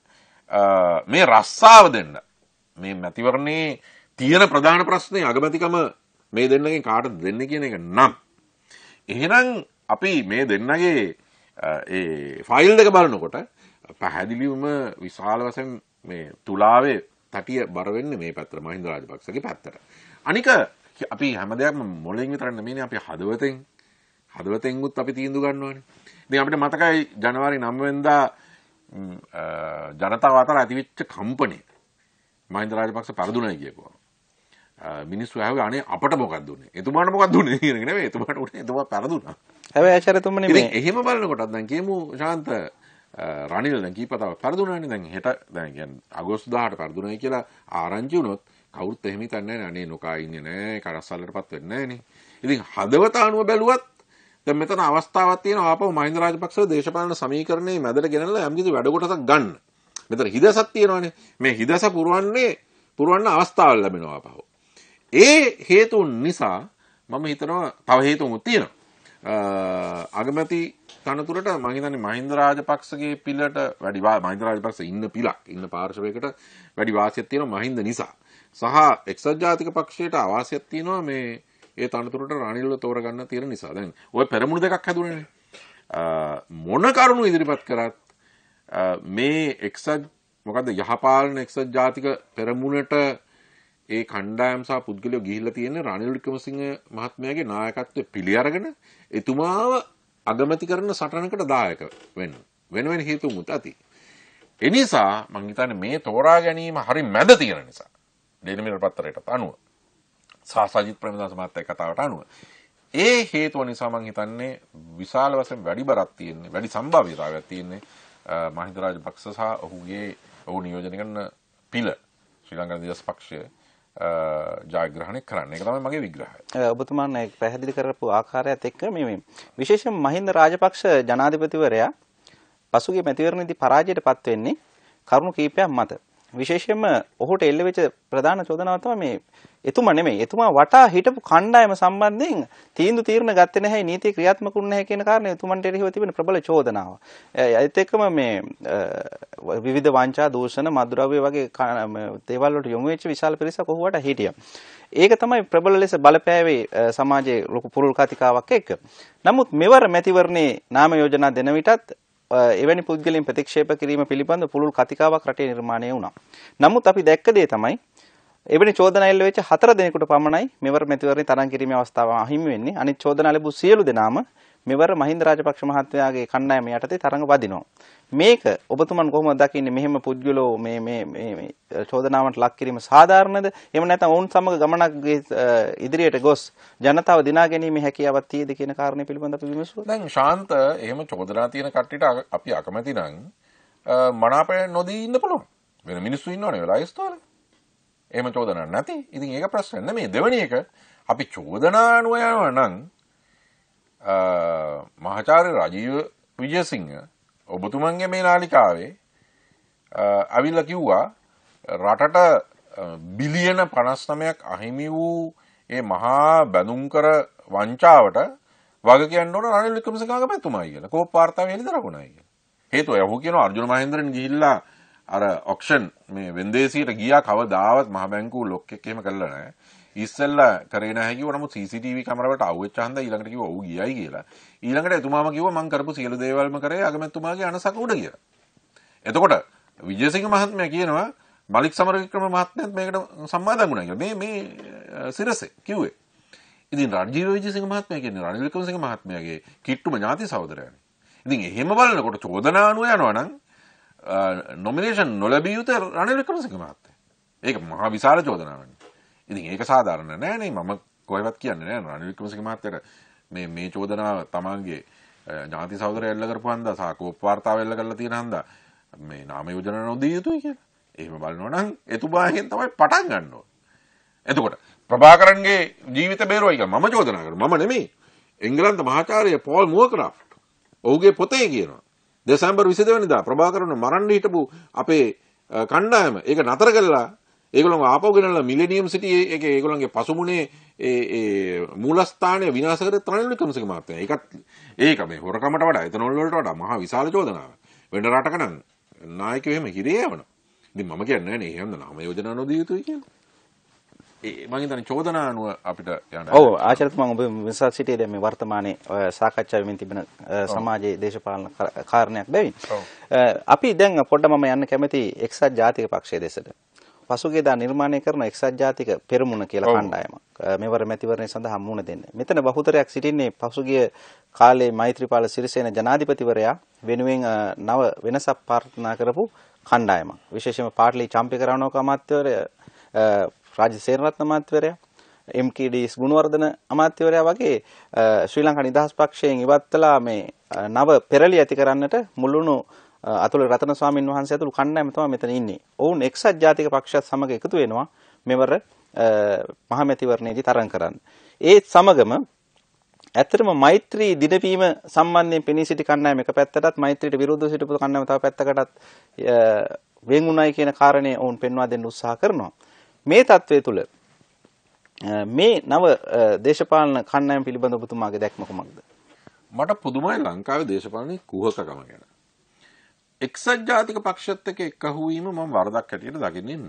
මේ රස්සාව දෙන්න මේ මැතිවරණයේ තියෙන ප්‍රධාන ප්‍රශ්නේ අගමැතිකම මේ දෙන්නගෙන් කාටද දෙන්නේ කියන එක නම් එහෙනම් අපි මේ දෙන්නගේ ඒ ෆයිල් එක බලනකොට පැහැදිලිවම විශාල වශයෙන් මේ තුලාවේ තටිය බර වෙන්නේ මේ පැත්තට මහින්ද රාජපක්ෂගේ පැත්තට. අනික අපි හැම දෙයක්ම මොළෙන් විතරක් නෙමෙයිනේ අපි හදවතෙන් හදවතෙන්ුත් අපි තීන්දුව ගන්නවානේ. ඉතින් අපිට මතකයි ජනවාරි නවය වෙනිදා ජනතාව අතර ඇතිවෙච්ච කම්පණය මහින්ද රාජපක්ෂ පරදුනයි කියපුවා. මිනිස්සු ඇහුවේ අනේ අපට මොකක්ද උනේ? එතුමාට මොකක්ද උනේ කියන එක නෙමෙයි. එතුමාට උනේ එතුමා පරදුනා. හැබැයි ආචාර්යතුමනි මේ එහෙම බලනකොටත් දැන් කියමු ශාන්ත රනිල් දැන් කීපතාවක් පරදුනානේ. දැන් හෙට දැන් කියන්නේ අගෝස්තු දහඅට පරදුනයි කියලා ආරංචි වුණොත් කවුරුත් එහෙම හිතන්නේ නැහැ. අනේ නොකා ඉන්නේ නැහැ. කරස්සල්ලටපත් වෙන්නේ නැහනේ. ඉතින් හදවත අනුව බැලුවත් දැන් මෙතන අවස්ථාවක් තියෙනවා ආපහු මහින්ද රාජපක්ෂව දේශපාලන සමීකරණයේ මැදට ගෙනල්ලා යම්කිසි වැඩ කොටසක් ගන්න. මෙතන හිදසක් තියෙනවානේ. මේ හිදස පුරවන්නේ පුරවන්න අවස්ථාවක් ලැබෙනවා ආපහු. ඒ හේතුන් නිසා මම හිතනවා තව හේතුමුත් තියෙනවා. අගමැති තනතුරට මම හිතන්නේ මහින්ද රාජපක්ෂගේ පිළට වැඩි මහින්ද රාජපක්ෂ ඉන්න පිළක් ඉන්න පාර්ශවයකට වැඩි වාසියක් තියෙනවා මහින්ද නිසා. සහ එක්සත් ජාතික පක්ෂයට අවාසියක් තියෙනවා මේ ඒ තනතුරට රනිල්ව තෝරගන්න තියෙන නිසා. දැන් ওই පෙරමුණු දෙකක් හැදුණානේ. මොන කරුණු ඉදිරිපත් කරත් මේ එක්සත් මොකද්ද යහපාලන එක්සත් ජාතික පෙරමුණට ඒ කණ්ඩායම් සහ පුද්ගලයෝ ගිහිල්ලා තියෙන රනිල් වික්‍රමසිංහ මහත්මයාගේ නායකත්වය පිළි අරගෙන එතුමාව අගමැති කරන සටනකට දායක වෙන්න වෙන වෙන හේතු මුත් ඇති. ඒ නිසා මම හිතන්නේ මේ තෝරා ගැනීම හරි මැද තියෙන නිසා ඩේලි මිරර් පත්තරයටත් අනුව සහ සජිත් ප්‍රේමදාස මහත්තයා කතාවට අනුව ඒ හේතුව නිසා මම හිතන්නේ විශාල වශයෙන් වැඩි බරක් තියෙන්නේ වැඩි සම්භාව්‍යතාවයක් තියෙන්නේ මහින්ද රාජපක්ෂ සහ ඔහුගේ ඔහු නියෝජනය කරන පිළ ශ්‍රී ලංකා නිදහස් පක්ෂය ජයග්‍රහණය කරන්න. ඒක තමයි මගේ විග්‍රහය. ඔබතුමාන් ඒක පැහැදිලි කරපු ආකාරයත් එක්ක මේ විශේෂයෙන් මහින්ද රාජපක්ෂ ජනාධිපතිවරයා පසුගිය මැතිවරණයේදී පරාජයට පත් වෙන්නේ කරුණු කීපයක් මත. විශේෂයෙන්ම ඔහුට එල්ල වෙච්ච ප්‍රධාන චෝදනාව තමයි මේ එතුමා නෙමෙයි එතුමා වටා හිටපු කණ්ඩායම සම්බන්ධයෙන් තීන්දුව తీරන ගත්තේ නැහැ නීතිය ක්‍රියාත්මක වුනේ නැහැ කියන කාරණේ එතුමන්ට එරෙහිව තිබෙන ප්‍රබල චෝදනාව. ඒත් එක්කම මේ විවිධ වංචා දූෂණ මද්ද්‍රව්‍ය වගේ දේවල් වලට යොමු වෙච්ච විශාල පිරිසක් ඔහුවට හිටියා. ඒක තමයි ප්‍රබල ලෙස බලපෑවේ සමාජයේ ලොකු පුරුල් කතිකාවක් එක්ක. නමුත් මෙවර මැතිවරණේ නාම යෝජනා දෙන විටත් එවැනි පුද්ගලයන් ප්‍රතික්ෂේප කිරීම පිළිබඳ පුළුල් කතිකාවක් රටේ නිර්මාණය වුණා. නමුත් අපි දැක්ක දේ තමයි එවැනි චෝදනා එල්ල වෙච්ච හතර දෙනෙකුට පමණයි මෙවර මැතිවරණේ තරඟ කිරීමේ අවස්ථාව අහිමි වෙන්නේ. අනිත් චෝදනා ලැබූ සියලු දෙනාම මෙවර මහින්ද රාජපක්ෂ මහත්මයාගේ කණ්ඩායම යටතේ තරඟ වදිනවා. මේක ඔබතුමන් කොහොමද දකින්නේ? මෙහෙම පුද්ගලෝ මේ මේ මේ චෝදනාවට ලක් කිරීම සාධාරණද? එහෙම නැත්නම් ඔවුන් සමග ගමනක් ඉදිරියට ගොස් ජනතාව දිනා ගැනීමේ හැකියාවක් තියෙද කියන කාරණේ පිළිබඳව අපි විමසුවා. දැන් ශාන්ත එහෙම චෝදනා තියෙන කට්ටියට අපි අකමැති නම් මනාපය නොදී ඉන්න පුළුවන්. වෙන මිනිස්සු ඉන්නවනේ වෙලායිස්තෝල. එහෙම චෝදනා නැති. ඉතින් ඒක ප්‍රශ්න නෙමෙයි. දෙවෙනි එක අපි චෝදනා අනුව යනවා නම් මහාචාර්ය රජීව විජයසිංහ ඔබතුමන්ගේ මේ නාලිකාවේ අවිල්ලා කිව්වා රටට බිලියන පනස් නවයක් අහිමි වූ ඒ මහා බැඳුම් කර වංචාවට වග කියන්න ඕන රනිල් වික්‍රමසිංහ අගමැතිතුමායි කියලා. කෝප් වාර්තාවේ එළිදරවුණායි කියලා. හේතුව ඔහු කියනවා අර්ජුන මහේන්ද්‍රන් ගිහිල්ලා අර ඔක්ෂන් මේ වෙන්දේසියට ගියා කවදාවත් මහ බැංකුව ලොක් එක එහෙම කළා නැහැ. ඉස්සෙල්ලා කරේ නැහැ කිව්ව නමුත් සී සී ටී වී කැමරාවට අවුච්ච හන්ද ඊළඟට කිව්වා ඔව් ගියයි කියලා. ඊළඟට එතුමාම කිව්වා මං කරපු සියලු දේවල්ම කරේ අගමැතිතුමාගේ අනසක උඩ කියලා. එතකොට විජේසිංහ මහත්මයා කියනවා මලික් සමරවික්‍රම මහත්මයාත් මේකට සම්මාදම් වුණා කියලා. මේ මේ සිරසේ කිව්වේ. ඉතින් රජීව විජේසිංහ මහත්මයා කියන්නේ රනිල් වික්‍රමසිංහ මහත්මයාගේ කිට්ටුම ඥාති සහෝදරයනේ. ඉතින් එහෙම බලනකොට චෝදනා අනුව යනවා නම් නොමිනේෂන් නොලැබිය යුතු රනිල් වික්‍රමසිංහ මහත්තයා. ඒක මහා විශාල චෝදනාවක්. ඉතින් ඒක සාධාරණ නෑ නේ. මම කොහෙවත් කියන්නේ නෑ රනිල් වික්‍රමසිංහ මහත්තයාට මේ මේ චෝදනාව තමන්ගේ ඥාති සහෝදරය එල්ල කරපු හන්දා සහ කෝප් වාර්තාව එල්ල කරලා තියෙන හන්දා මේ නාම යෝජනා නොදිය යුතුයි කියලා. එහෙම බලනවා නම් එතුමාගෙන් තමයි පටන් ගන්න ඕන. එතකොට ප්‍රභාකරන්ගේ ජීවිත බේරුවයි කියලා මම චෝදනා කරනවා. මම නෙමෙයි. එංගලන්ත මහාචාර්ය පෝල් මෝක්‍රාෆ්ට් ඔහුගේ පොතේ කියනවා දෙසැම්බර් විසිදහ වෙනිදා ප්‍රභාකරන් මරන්න හිටපු අපේ කණ්ඩායම ඒක නතර කළා. ඒගොල්ලෝ ආපහු ගෙනල්ලා මිලෙනියම් සිටි එකේ ඒගොල්ලන්ගේ පසුමුණේ ඒ ඒ මූලස්ථානය විනාශ කරේ රනිල් වික්‍රමසිංහ මහත්තයා. ඒකත් ඒක මේ හොරකමට වඩා එතනොල් වලට වඩා මහා විශාල චෝදනාවක්. වෙන රටක නම් නායකයෝ එහෙම හිරේ යවනවා. ඉතින් මම කියන්නේ නෑ එහෙනම් නාම යෝජනා නොදිය යුතුයි කියලා. ඒ මම හිතන්නේ චෝදනා අනුව අපිට යන්න. ඔව් ආචාර්යතුමා ඔබ විමසා සිටියේ දැන් මේ වර්තමානයේ සාකච්ඡා වෙමින් තිබෙන සමාජයේ දේශපාලන කාරණයක් බැවින්. අපි දැන් පොඩ්ඩක් මම යන්න කැමති එක්සත් ජාතික පක්ෂයේ දෙසට. පසුගියදා නිර්මාණය කරන එක්සත් ජාතික පෙරමුණ කියලා කණ්ඩායමක්. මෙවර මැතිවරණය සඳහා මුහුණ දෙන්නේ. මෙතන බහුතරයක් සිටින්නේ පසුගිය කාලේ මෛත්‍රීපාල සිරිසේන ජනාධිපතිවරයා වෙනුවෙන් නව වෙනසක් ප්‍රාර්ථනා කරපු කණ්ඩායමක්. විශේෂයෙන්ම පාටලි චම්පිකරණෝක අමාත්‍යවරයා, රාජ්‍ය සේනරත්න අමාත්‍යවරයා, එම් කේ ඩී ගුණවර්ධන අමාත්‍යවරයා වගේ ශ්‍රී ලංකා නිදහස් පක්ෂයෙන් ඉවත්ලා මේ නව පෙරළි ඇති කරන්නට මුළුණු අතුල රතන ස්වාමීන් වහන්සේ ඇතුළු කණ්ඩායම තමයි මෙතන ඉන්නේ. ඔවුන් එක්සත් ජාතික පක්ෂයත් සමග එකතු වෙනවා මෙවර මහමැතිවරණයේදී තරඟ කරන්න. ඒ සමගම ඇත්තටම මෛත්‍රී දිනවීම සම්බන්ධයෙන් පෙනී සිටි කණ්ඩායම එක පැත්තටත් මෛත්‍රීට විරුද්ධව සිටපු කණ්ඩායම තව පැත්තකටත් වෙන් වුණයි කියන කාරණේ ඔවුන් පෙන්වා දෙන්න උත්සාහ කරනවා. මේ තත්වයේ තුල මේ නව දේශපාලන කණ්ඩායම පිළිබඳ ඔබතුමාගේ දැක්ම කොහොමද? මට පුදුමයි ලංකාවේ දේශපාලනේ කුහකකම ගැන. එක්සත් ජාතික පක්ෂත් එක්ක එක්කහුව වීම මම වරදක් හැටියට දකින්නේ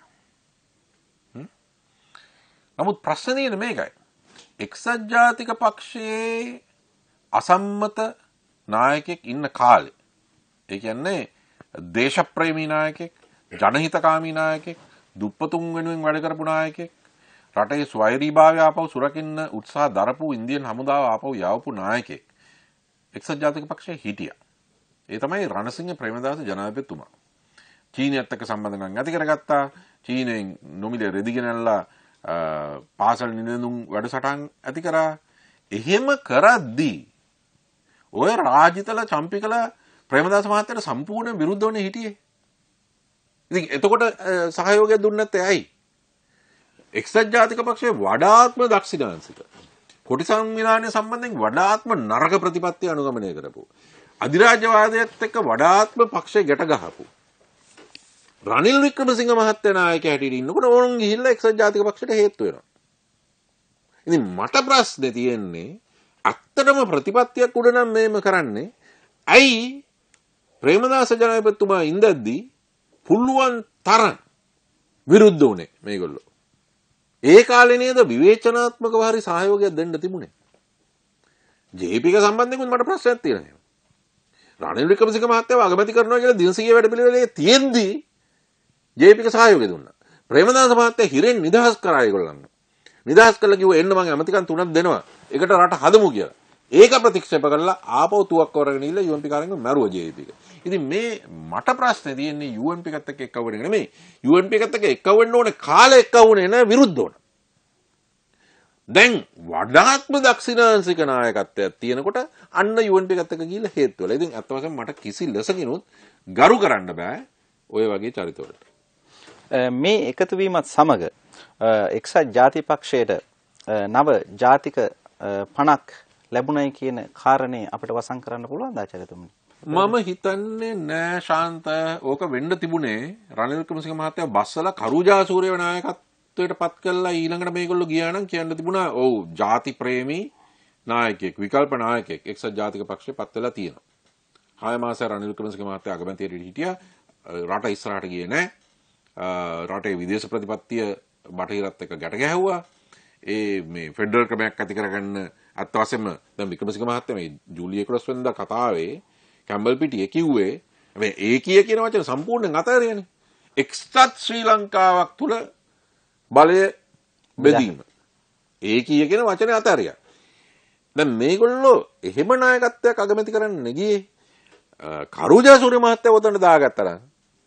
නැහැ. නමුත් ප්‍රශ්නේ මේකයි. එක්සත් ජාතික පක්ෂයේ අසම්මත නායකයෙක් ඉන්න කාලේ, ඒ කියන්නේ දේශප්‍රේමී නායකයෙක්, ජනහිතකාමී නායකයෙක්, දුප්පතුන් වෙනුවෙන් වැඩ කරපු නායකයෙක්, රටේ ස්වෛරීභාවය ආපහු සුරකින්න උත්සාහ දරපු ඉන්දියන් හමුදාව ආපහු යවපු නායකයෙක් එක්සත් ජාතික පක්ෂයේ හිටියා. ඒ තමයි රණසිංහ ප්‍රේමදාස ජනාධිපතිතුමා. චීනයත් එක්ක සම්බන්ධ නම් ඇති කරගත්තා. චීනෙන් නොමිලේ රෙදි ගෙනල්ලා පාසල් නිලඳුන් වැඩසටහන් ඇති කරා. එහෙම කරද්දී ඔය රාජිතල චම්පිකල ප්‍රේමදාස මහත්තයාට සම්පූර්ණ විරුද්ධවනේ හිටියේ. ඉතින් එතකොට සහයෝගය දුන්නේ නැත්තේ ඇයි? එක්සත් ජාතික පක්ෂයේ වඩාත්ම දක්ෂිනාංශික කොටි සංවිධානය සම්බන්ධයෙන් වඩාත්ම නරක ප්‍රතිපත්ති අනුගමනය කරපු, අධිරාජ්‍යවාදයත් එක්ක වඩාත්ම පක්ෂේ ගැට ගහපු රනිල් වික්‍රමසිංහ මහත්තයා නායකයා හැටියට ඉන්නකොට ඕනන් ගිහිල්ලා එක්සත් ජාතික පක්ෂයට හේතු වෙනවා. ඉතින් මට ප්‍රශ්නේ තියෙන්නේ ඇත්තටම ප්‍රතිපත්තියක් උඩ නම් මේම කරන්නේ ඇයි ප්‍රේමදාස ජනාධිපතිතුමා ඉඳද්දී පුළුවන් තරම් විරුද්ධ වුණේ මේගොල්ලෝ? ඒ කාලේ නේද විවේචනාත්මකව හරි සහයෝගයක් දෙන්න තිබුණේ. ජේ.පී.ක සම්බන්ධයෙන් මට ප්‍රශ්නයක් තියෙනවා. රනිල් වික්‍රමසිංහ මහත්තයාව අගමැති කරනවා කියලා දිනසිය වැඩපිළිවෙලේ තියෙද්දී ජේ.පී.ක සහයෝගය දුන්නා. ප්‍රේමදාස මහත්තයා හිරෙන් නිදහස් කරා ඒගොල්ලන්ව. නිදහස් කළා කිව්වා එන්න මම ඇමතිකම් තුනක් දෙනවා. ඒකට රට හදමු කියලා. ඒක ප්‍රතික්ෂේප කරලා ආපහු තුවක්ක වරගෙන ඉල්ල යූ එන් පී කාරෙන්ව මැරුවා ජේ.පී.ක. ඉතින් මේ මට ප්‍රශ්නේ තියෙන්නේ යූ එන් පී එකත් එක්ක එක්කව වෙන නෙමෙයි. යූ එන් පී එකත් එක්ක එක්කව වෙන්න ඕනේ කාලේ එක්කව වුණේ නැහැ විරුද්ධ වුණා. දැන් වඩාත්ම දක්ෂිනාංශික නායකත්වයක් තියෙනකොට අන්න යූ එන් පී එකත් එක්ක ගිහිල්ලා හේතු වෙලා. ඉතින් අත් වශයෙන් මට කිසි ලෙසකිනුත් ගරු කරන්න බෑ ඔය වගේ චරිතවලට. මේ එකතු වීමත් සමග එක්සත් ජාතික පක්ෂයට නව ජාතික පණක් ලැබුණයි කියන කාරණේ අපිට වසන් කරන්න පුළුවන් ආචාර්යතුමනි? මම හිතන්නේ නෑ ශාන්ත. ඕක වෙන්න තිබුණේ රනිල් වික්‍රමසිංහ මහත්තයා බස්සලා කරුජා සූරිය නායකත්වයට පත් කළා. ඊළඟට මේගොල්ලෝ ගියා නම් කියන්න තිබුණා ඔව් ජාති ප්‍රේමී නායකයෙක්, විකල්ප නායකයෙක් එක්සත් ජාතික පක්ෂේ පත් වෙලා තියෙනවා. හය මාසයක් රනිල් වික්‍රමසිංහ මහත්තයා අගමැතියට හිටියා. රට ඉස්සරහට ගියේ නෑ. රටේ විදේශ ප්‍රතිපත්තිය බටහිරත් එක්ක ගැට ගැහුවා. ඒ මේ ෆෙඩරල් ක්‍රමයක් ඇති කරගන්න අත් වශයෙන්ම දැන් වික්‍රමසිංහ මහත්තයා මේ ජූලි එකොළොස් වෙනිදා කතාවේ කැම්බල් පිටියේ කිව්වේ මේ ඒකීය කියන වචන සම්පූර්ණයෙන් අතහැරියනේ. එක්සත් ශ්‍රී ලංකාවක් තුල බලය බෙදීම. ඒකීය කියන වචනේ අතහැරියා. දැන් මේගොල්ලෝ එහෙම නායකත්වයක් අගමැති කරන්න ගියේ කරුජා සූරිය මහත්තයා උතන දාගත්තා නම්.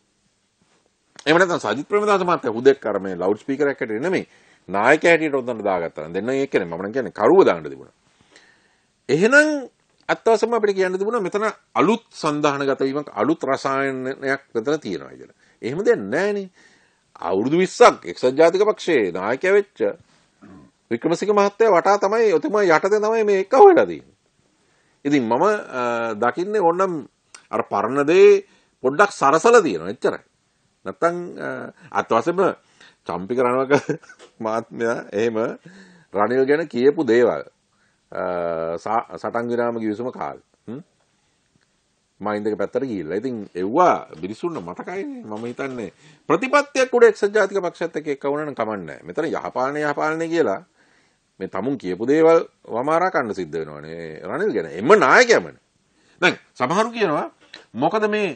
එහෙම නැත්නම් සජිත් ප්‍රේමදාස මහත්තයා හුදෙක් කර මේ ලවුඩ් ස්පීකර් එකකට නෙමෙයි නායකයා හැටියට උතන දාගත්තා නම් දෙන්න ඒක නෙමෙයි මම නම් කියන්නේ කරුව දාන්න තිබුණා. එහෙනම් අත්වසම අපිට කියන්න තිබුණා මෙතන අලුත් සංධානගත වීමක්, අලුත් රසායනයක් මෙතන තියෙනවා කියලා. එහෙම දෙයක් නැහැනේ. අවුරුදු විස්සක් එක්සත් ජාතික පක්ෂයේ නායකයා වෙච්ච වික්‍රමසිංහ මහත්තයා වටා තමයි ඔතම යටතේ තමයි මේ එක්ක හොයලා තියෙන්නේ. ඉතින් මම දකින්නේ ඕනම් අර පරණ දේ පොඩ්ඩක් සරසලා තියෙනවා එච්චරයි. නැත්තම් අත්වසම චම්පික රණවක මහත්මයා එහෙම රනිල් ගැන කියපු දේවල් සටන් විරාම කිවිසුම කාලේ මහින්දගේ පැත්තට ගිහිල්ලා. ඉතින් එව්වා බිරිසුන්න මතකයිනේ. මම හිතන්නේ ප්‍රතිපත්තියක් උඩ එක්සත් ජාතික පක්ෂයත් එක්ක එක්ක වුණා නම් කමන්නේ නැහැ. මෙතන යහපාලනය යහපාලනය කියලා මේ තමුන් කියපු දේවල් වමාරා කන්න සිද්ධ වෙනවනේ රනිල් ගැන. එම්ම නායකයමනේ. දැන් සමහරු කියනවා මොකද මේ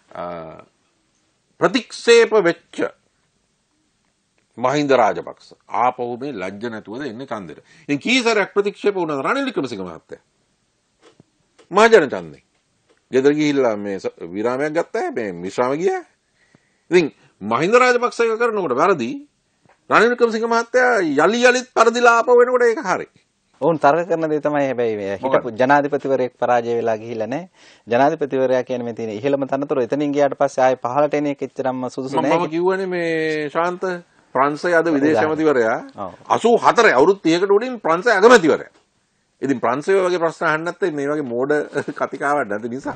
ප්‍රතික්ෂේප වෙච්ච මහින්ද රාජපක්ෂ ආපහු මේ ලැජ්ජ නැතුවද එන්නේ ඡන්දෙට. ඉතින් කීසරයක් ප්‍රතික්ෂේප වුණාද රනිල් වික්‍රමසිංහ මහත්තයා? මහජන ඡන්දේ. ගෙදර ගිහිල්ලා මේ විරාමයක් ගත්තා මේ විශ්‍රාම ගියා. ඉතින් මහින්ද රාජපක්ෂ එක කරනකොට වැරදි රනිල් වික්‍රමසිංහ මහත්තයා යලි යලිත් පරදිලා ආපහු වෙනකොට ඒක හරි. ඔවුන් තර්ක කරන දේ තමයි හැබැයි හිටපු ජනාධිපතිවරයෙක් පරාජය වෙලා ගිහිල්ලා නැහැ. ජනාධිපතිවරයා කියන්නේ මේ තියෙන ඉහළම තනතුර එතනින් ගියාට පස්සේ ආයේ පහළට එන එක එච්චරම සුදුසු නැහැ. මම කියවනේ මේ ශාන්ත ප්‍රංශයේ අද විදේශ ඇමතිවරයා අසූ හතර අවුරුදු තිහකට උඩින් ප්‍රංශයේ අගමැතිවරයා. ඉතින් ප්‍රංශයේ වගේ ප්‍රශ්න අහන්න නැත්නම් මේ වගේ මෝඩ කතිකාවක් නැති නිසා.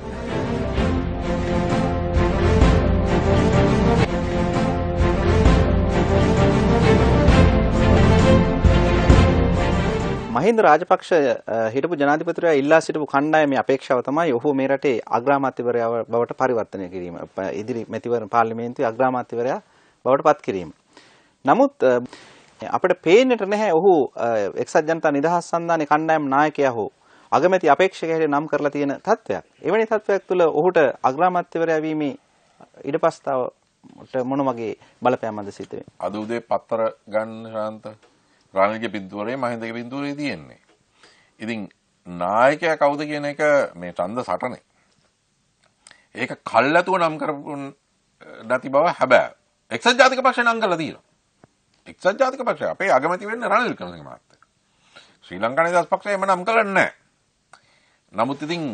මහින්ද රාජපක්ෂ හිටපු ජනාධිපතිවරයා ඉල්ලා සිටපු කණ්ඩායමේ අපේක්ෂාව තමයි ඔහු මේ රටේ අග්‍රාමාත්‍යවරයා බවට පරිවර්තනය කිරීම. ඉදිරි මැතිවරණ පාර්ලිමේන්තුවේ අග්‍රාමාත්‍යවරයා බවට පත් කිරීම. නමුත් අපිට පේන්නට නැහැ ඔහු එක්සත් ජනතා නිදහස් සන්ධානයේ කණ්ඩායම් නායකයා හෝ අගමැති අපේක්ෂකයා හැටියට නම් කරලා තියෙන තත්ත්වයක්. එවැනි තත්ත්වයක් තුළ ඔහුට අග්‍රාමාත්‍යවරයා වීමේ ඉඩපස්තාවට මොන වගේ බලපෑමක්ද සිද්ධ වෙන්නේ? අද උදේ පත්තර ගන්න ශාන්ත රනිල්ගේ පින්තූරේ මහින්දගේ පින්තූරේ තියෙන්නේ. ඉතින් නායකයා කවුද කියන එක මේ ඡන්ද සටනේ. ඒක කල්ැතුව නම් කරපු නැති බව හැබැයි එක්සත් ජාතික පක්ෂය නම් කරලා තියෙනවා. එක්සත් ජාතික පක්ෂය අපේ අගමැති වෙන්නේ රනිල් වික්‍රමසිංහ මහත්තයා. ශ්‍රී ලංකා නිදහස් පක්ෂය එම නම් කරන්නේ නැහැ. නමුත් ඉතින්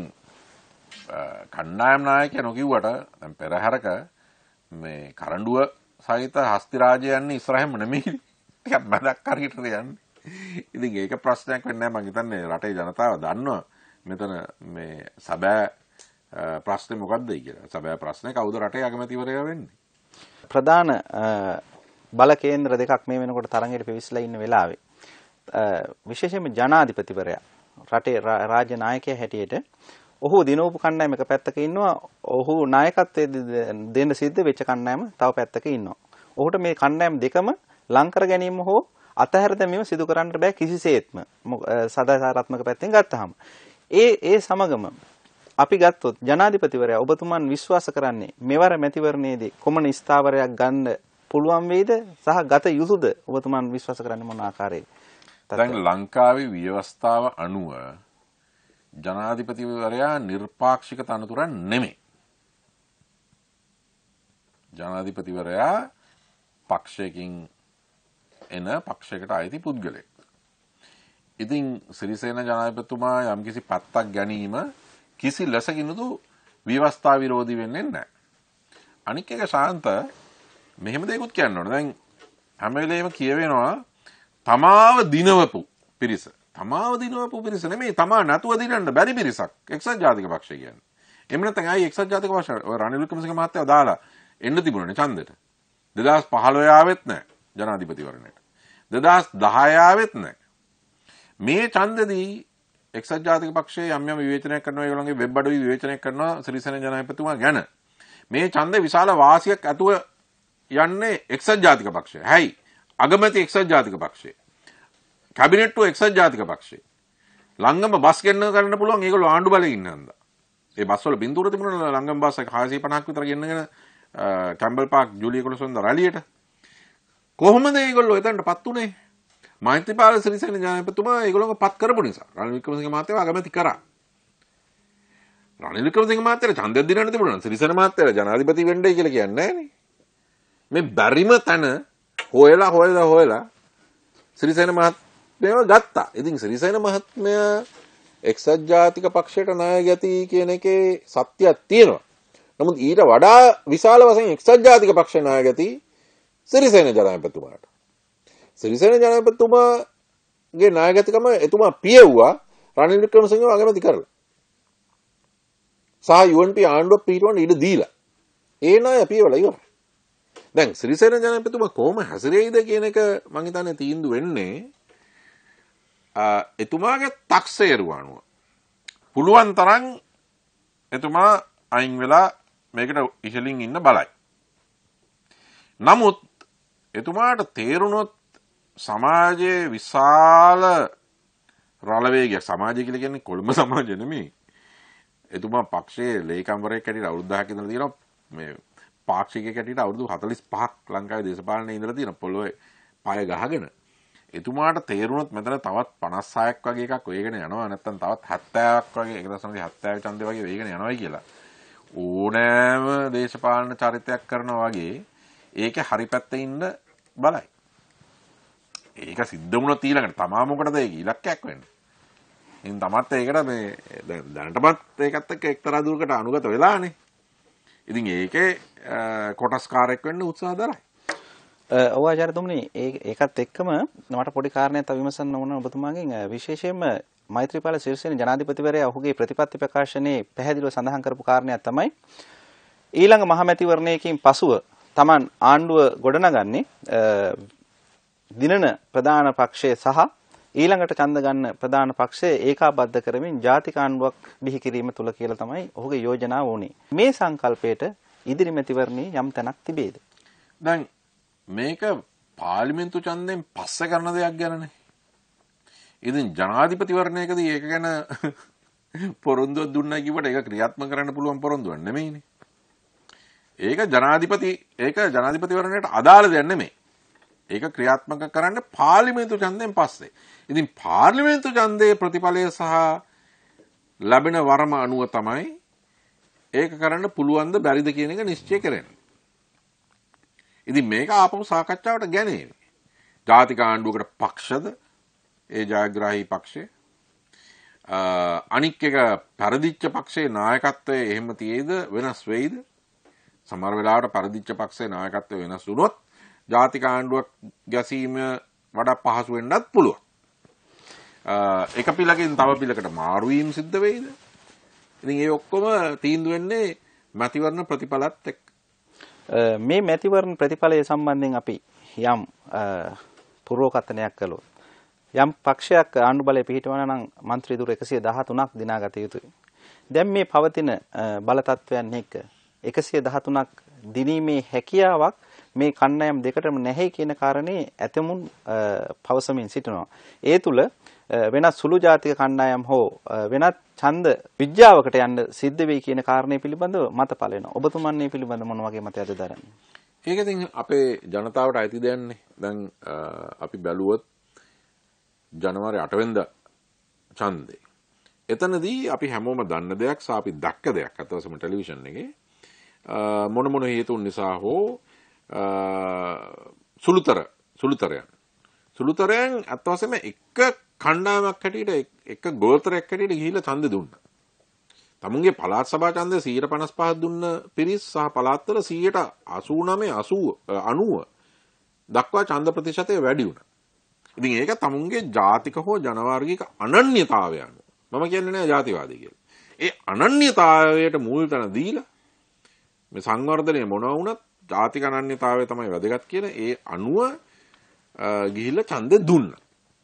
කණ්ඩායම් නායකයා නොකියුවට දැන් පෙරහැරක මේ කරඬුව සහිත හස්ති රාජ්‍ය යන්නේ ඉස්සරහින්ම නෙමෙයි. ටිකක් මැදක් හරියට යන්නේ. ඉතින් ඒක ප්‍රශ්නයක් වෙන්නේ නැහැ. මම හිතන්නේ රටේ ජනතාව දන්නවා මෙතන මේ සබෑ ප්‍රශ්නේ මොකක්ද කියලා. සබෑ ප්‍රශ්නේ කවුද රටේ අගමැතිවරයා වෙන්නේ? ප්‍රධාන බල කේන්ද්‍ර දෙකක් මේ වෙනකොට තරඟයට පිවිසලා ඉන්න වෙලාවේ විශේෂයෙන්ම ජනාධිපතිවරයා රටේ රාජ්‍ය නායකයා හැටියට ඔහු දිනවපු කණ්ඩායම එක පැත්තක ඉන්නවා. ඔහු නායකත්වයේ දෙන්න සිද්ධ වෙච්ච කණ්ඩායම තව පැත්තක ඉන්නවා. ඔහුට මේ කණ්ඩායම් දෙකම ලං කර ගැනීම හෝ අතහැර දැමීම සිදු කරන්න බෑ කිසිසේත්ම. සදාචාරාත්මක පැත්තෙන් ගත්තාම. ඒ ඒ සමගම අපි ගත්තොත් ජනාධිපතිවරයා ඔබතුමන් විශ්වාස කරන්නේ මෙවර මැතිවරණයේදී කොමන ස්ථාවරයක් ගන්න පුළුවන් වේද සහ ගත යුතුද ඔබතුමන් විශ්වාස කරන්නේ මොන ආකාරයේද? දැන් ලංකාවේ ව්‍යවස්ථාව අනුව ජනාධිපතිවරයා නිර්පාක්ෂික තනතුරක් නෙමෙයි. ජනාධිපතිවරයා පක්ෂයකින් එන පක්ෂයකට අයිති පුද්ගලයෙක්. ඉතින් සිරිසේන ජනාධිපතිතුමා යම්කිසි පත්තක් ගැනීම කිසි ලෙසකිනුදු ව්‍යවස්ථා විරෝධී වෙන්නේ නැහැ. අනික් එක ශාන්ත මෙහෙම දෙයක්ත් කියන්න ඕනේ. දැන් හැම වෙලේම කියවෙනවා තමාව දිනවපු පිරිස. තමාව දිනවපු පිරිස නෙමෙයි තමා නැතුව දිනන්න බැරි පිරිසක් එක්සත් ජාතික පක්ෂය කියන්නේ. එහෙම නැත්නම් ආයි එක්සත් ජාතික පක්ෂය ඔය රනිල් වික්‍රමසිංහ මහත්තයා දාලා එන්න තිබුණනේ ඡන්දෙට. දෙදාස් පහළොව ආවෙත් නැහැ ජනාධිපතිවරණයට. දෙදාස් දහය ආවෙත් නැහැ. මේ ඡන්දෙදී එක්සත් ජාතික පක්ෂයේ යම් යම් විවේචනයක් කරනවා ඒගොල්ලන්ගේ වෙබ් අඩවි විවේචනයක් කරනවා සිරිසේන ජනාධිපතිතුමා ගැන. මේ ඡන්දේ විශාල වාසියක් ඇතුව යන්නේ එක්සත් ජාතික පක්ෂය. හැයි අගමැති එක්සත් ජාතික පක්ෂය. කැබිනට්ටුව එක්සත් ජාතික පක්ෂය. ලංගම බස් ගෙන්න ගන්න පුළුවන් ඒගොල්ලෝ ආණ්ඩු බලයේ ඉන්න හන්ද. ඒ බස් වල බින්දුවර තිබුණා ලංගම බස් එක හයසිය පනහක් විතර ගෙන්නගෙන කැම්බල් පාක් ජූලිය කොලසොන්ද රැලියට. කොහොමද ඒගොල්ලෝ එතනටපත් උනේ? මෛත්‍රීපාල සිරිසේන ජනාධිපතිතුමා ඒගොල්ලෝව පත් කරපු නිසා රනිල් වික්‍රමසිංහ මහත්තයා අගමැති කරා. රනිල් වික්‍රමසිංහ මහත්තයාට ඡන්දයක් දිනන්න තිබුණා. සිරිසේන මහත්තයා ජනාධිපති වෙන්නයි කියලා කියන්නේ නැහනේ. මේ බැරිම තැන හොයලා හොයලා හොයලා සිරිසේන මහත්මයාව ගත්තා. ඉතින් සිරිසේන මහත්මයා එක්සත් ජාතික පක්ෂයට නායකයති කියන එකේ සත්‍යයක් තියෙනවා. නමුත් ඊට වඩා විශාල වශයෙන් එක්සත් ජාතික පක්ෂ නායකයති සිරිසේන ජනාධිපතිතුමාට. සිරිසේන ජනාධිපතිතුමාගේ නායකත්වකම එතුමා පියවුවා රනිල් වික්‍රමසිංහව අගමැති කරලා. සහ යූ එන් පී ආණ්ඩුව පිටවන්න ඉඩ දීලා. ඒ නාය පියවලා ඉවරයි. දැන් සිරිසේන ජනාධිපතිතුමා කොහොම හැසිරෙයිද කියන එක මං හිතන්නේ තීන්දුව වෙන්නේ එතුමාගේ තක්සේරුව අනුව. පුළුවන් තරම් එතුමා අයින් වෙලා මේකට ඉහළින් ඉන්න බලයි. නමුත් එතුමාට තේරුණොත් සමාජයේ විශාල රළවේගයක් සමාජය කියලා කියන්නේ කොළඹ සමාජය නෙමෙයි. එතුමා පක්ෂයේ ලේකම්වරයෙක් හැටියට අවුරුදු දහයක් ඉඳලා තියෙනවා. මේ පාක්ෂිකයෙක් හැටියට අවුරුදු හතළිස් පහක් ලංකාවේ දේශපාලනයේ ඉඳලා තියෙනවා. පොළොවේ පය ගහගෙන. එතුමාට තේරුණොත් මෙතන තවත් පනස් හයක් වගේ එකක් වේගෙන යනවා. නැත්තම් තවත් හැත්තෑවක් වගේ එක දශම හතළිස් ඡන්දේ වගේ වේගෙන යනවායි කියලා. ඕනෑම දේශපාලන චරිතයක් කරනවා වගේ ඒකේ හරි පැත්තේ ඉන්න බලයි. ඒක සිද්ධ වුණොත් ඊළඟට තමා මොකටද ඒක ඉලක්කයක් වෙන්නේ. ඉතින් තමත් ඒකට මේ දැන් දැනටමත් ඒකත් එක්ක එක්තරා දුරකට අනුගත වෙලානේ. ඉතින් ඒකේ කොටස්කාරයෙක් වෙන්න උත්සාහ දරයි. ඔව් ආචාර්යතුමනි ඒකත් එක්කම මට පොඩි කාරණයක් තව විමසන්න ඕන ඔබතුමාගෙන් විශේෂයෙන්ම මෛත්‍රීපාල සිරිසේන ජනාධිපතිවරයා ඔහුගේ ප්‍රතිපත්ති ප්‍රකාශනයේ පැහැදිලිව සඳහන් කරපු කාරණයක් තමයි ඊළඟ මහමැතිවරණයකින් පසුව Taman ආණ්ඩුව ගොඩනගන්නේ දිනන ප්‍රධාන පක්ෂය සහ ඊළඟට ඡන්ද ගන්න ප්‍රධාන පක්ෂය ඒකාබද්ධ කරමින් ජාතික ආණ්ඩුවක් බිහි කිරීම තුල කියලා තමයි ඔහුගේ යෝජනාව වුණේ. මේ සංකල්පයට ඉදිරි මැතිවරණයේ යම් තැනක් තිබේද? දැන් මේක පාර්ලිමේන්තු ඡන්දයෙන් පස්සේ කරන දෙයක් ගැනනේ. ඉතින් ජනාධිපතිවරණයකදී ඒක ගැන පොරොන්දුවක් දුන්නා කිව්වට ඒක ක්‍රියාත්මක කරන්න පුළුවන් පොරොන්දුවක් නෙමෙයිනේ. ඒක ජනාධිපති ඒක ජනාධිපතිවරණයට අදාළ දෙයක් නෙමෙයි. ඒක ක්‍රියාත්මක කරන්න පාර්ලිමේන්තු ඡන්දයෙන් පස්සේ. ඉතින් පාර්ලිමේන්තු ඡන්දයේ ප්‍රතිඵලය සහ ලැබෙන වරම අනුව තමයි ඒක කරන්න පුළුවන්ද බැරිද කියන එක නිශ්චය කරන්නේ. ඉතින් මේක ආපහු සාකච්ඡාවට ගැනීම. ජාතික ආණ්ඩුවකට පක්ෂද ඒ ජයග්‍රාහී පක්ෂය අනික් එක පරදිච්ච පක්ෂයේ නායකත්වය එහෙම තියේද වෙනස් වෙයිද? සමහර වෙලාවට පරදිච්ච පක්ෂයේ නායකත්වය වෙනස් වුණොත් ජාතික ආණ්ඩුවක් ගැසීම වඩා පහසු වෙන්නත් පුළුවන්. එක පිළකින් තව පිළකට මාරු වීම සිද්ධ වෙයිද? ඉතින් ඒ ඔක්කොම තීන්දුව වෙන්නේ මැතිවරණ ප්‍රතිඵලත් එක්ක. මේ මැතිවරණ ප්‍රතිඵලය සම්බන්ධයෙන් අපි යම් පුරෝකථනයක් කළොත් යම් පක්ෂයක් ආණ්ඩු බලය පිහිටවන නම් මන්ත්‍රී දුර එකසිය දහතුනක් දිනාගත යුතුයි. දැන් මේ පවතින බල තත්වයන් එක්ක එකසිය දහතුනක් දිනීමේ හැකියාවක් මේ කණ්ඩායම් දෙකටම නැහැ කියන කාරණේ ඇතමුන් පවසමින් සිටිනවා. ඒ තුල වෙනත් සුළු ජාතික කණ්ඩායම් හෝ වෙනත් ඡන්ද විද්‍යාවකට යන්න සිද්ධ වෙයි කියන කාරණේ පිළිබඳව මත පළවෙනවා. ඔබතුමන් මේ පිළිබඳව මොන වගේ මතයක්ද දරන්නේ? ඒක ඉතින් අපේ ජනතාවට අයිති දෙන්නේ. දැන් අපි බැලුවොත් ජනවාරි අට වෙනිදා ඡන්දේ. එතනදී අපි හැමෝම දන්න දෙයක් සහ අපි දැක්ක දෙයක් අතවසම ටෙලිවිෂන් එකේ මොන මොන හේතුන් නිසා හෝ සුළුතර සුළුතරයන් සුළුතරයන් අත්වසම එක කණ්ඩායමක් හැටියට එක ගෝත්‍රයක් හැටියට ගිහිල්ලා ඡන්ද දුන්නා. තමුන්ගේ පළාත් සභා ඡන්දය සියයට පනස් පහක් දුන්න පිරිස් සහ පළාත්වල සියයට අසූ නවය අනූව දක්වා ඡන්ද ප්‍රතිශතය වැඩි වුණා. ඉතින් ඒක තමුන්ගේ ජාතික හෝ ජනවාර්ගික අනන්‍යතාවය අනුව. මම කියන්නේ නෑ ජාතිවාදී කියලා. ඒ අනන්‍යතාවයට මුල් තැන දීලා මේ සංවර්ධනය මොනවා වුණත් ජාතික අනන්‍යතාවය තමයි වැදගත් කියලා ඒ අනුව ගිහිල්ලා ඡන්දෙ දුන්නා.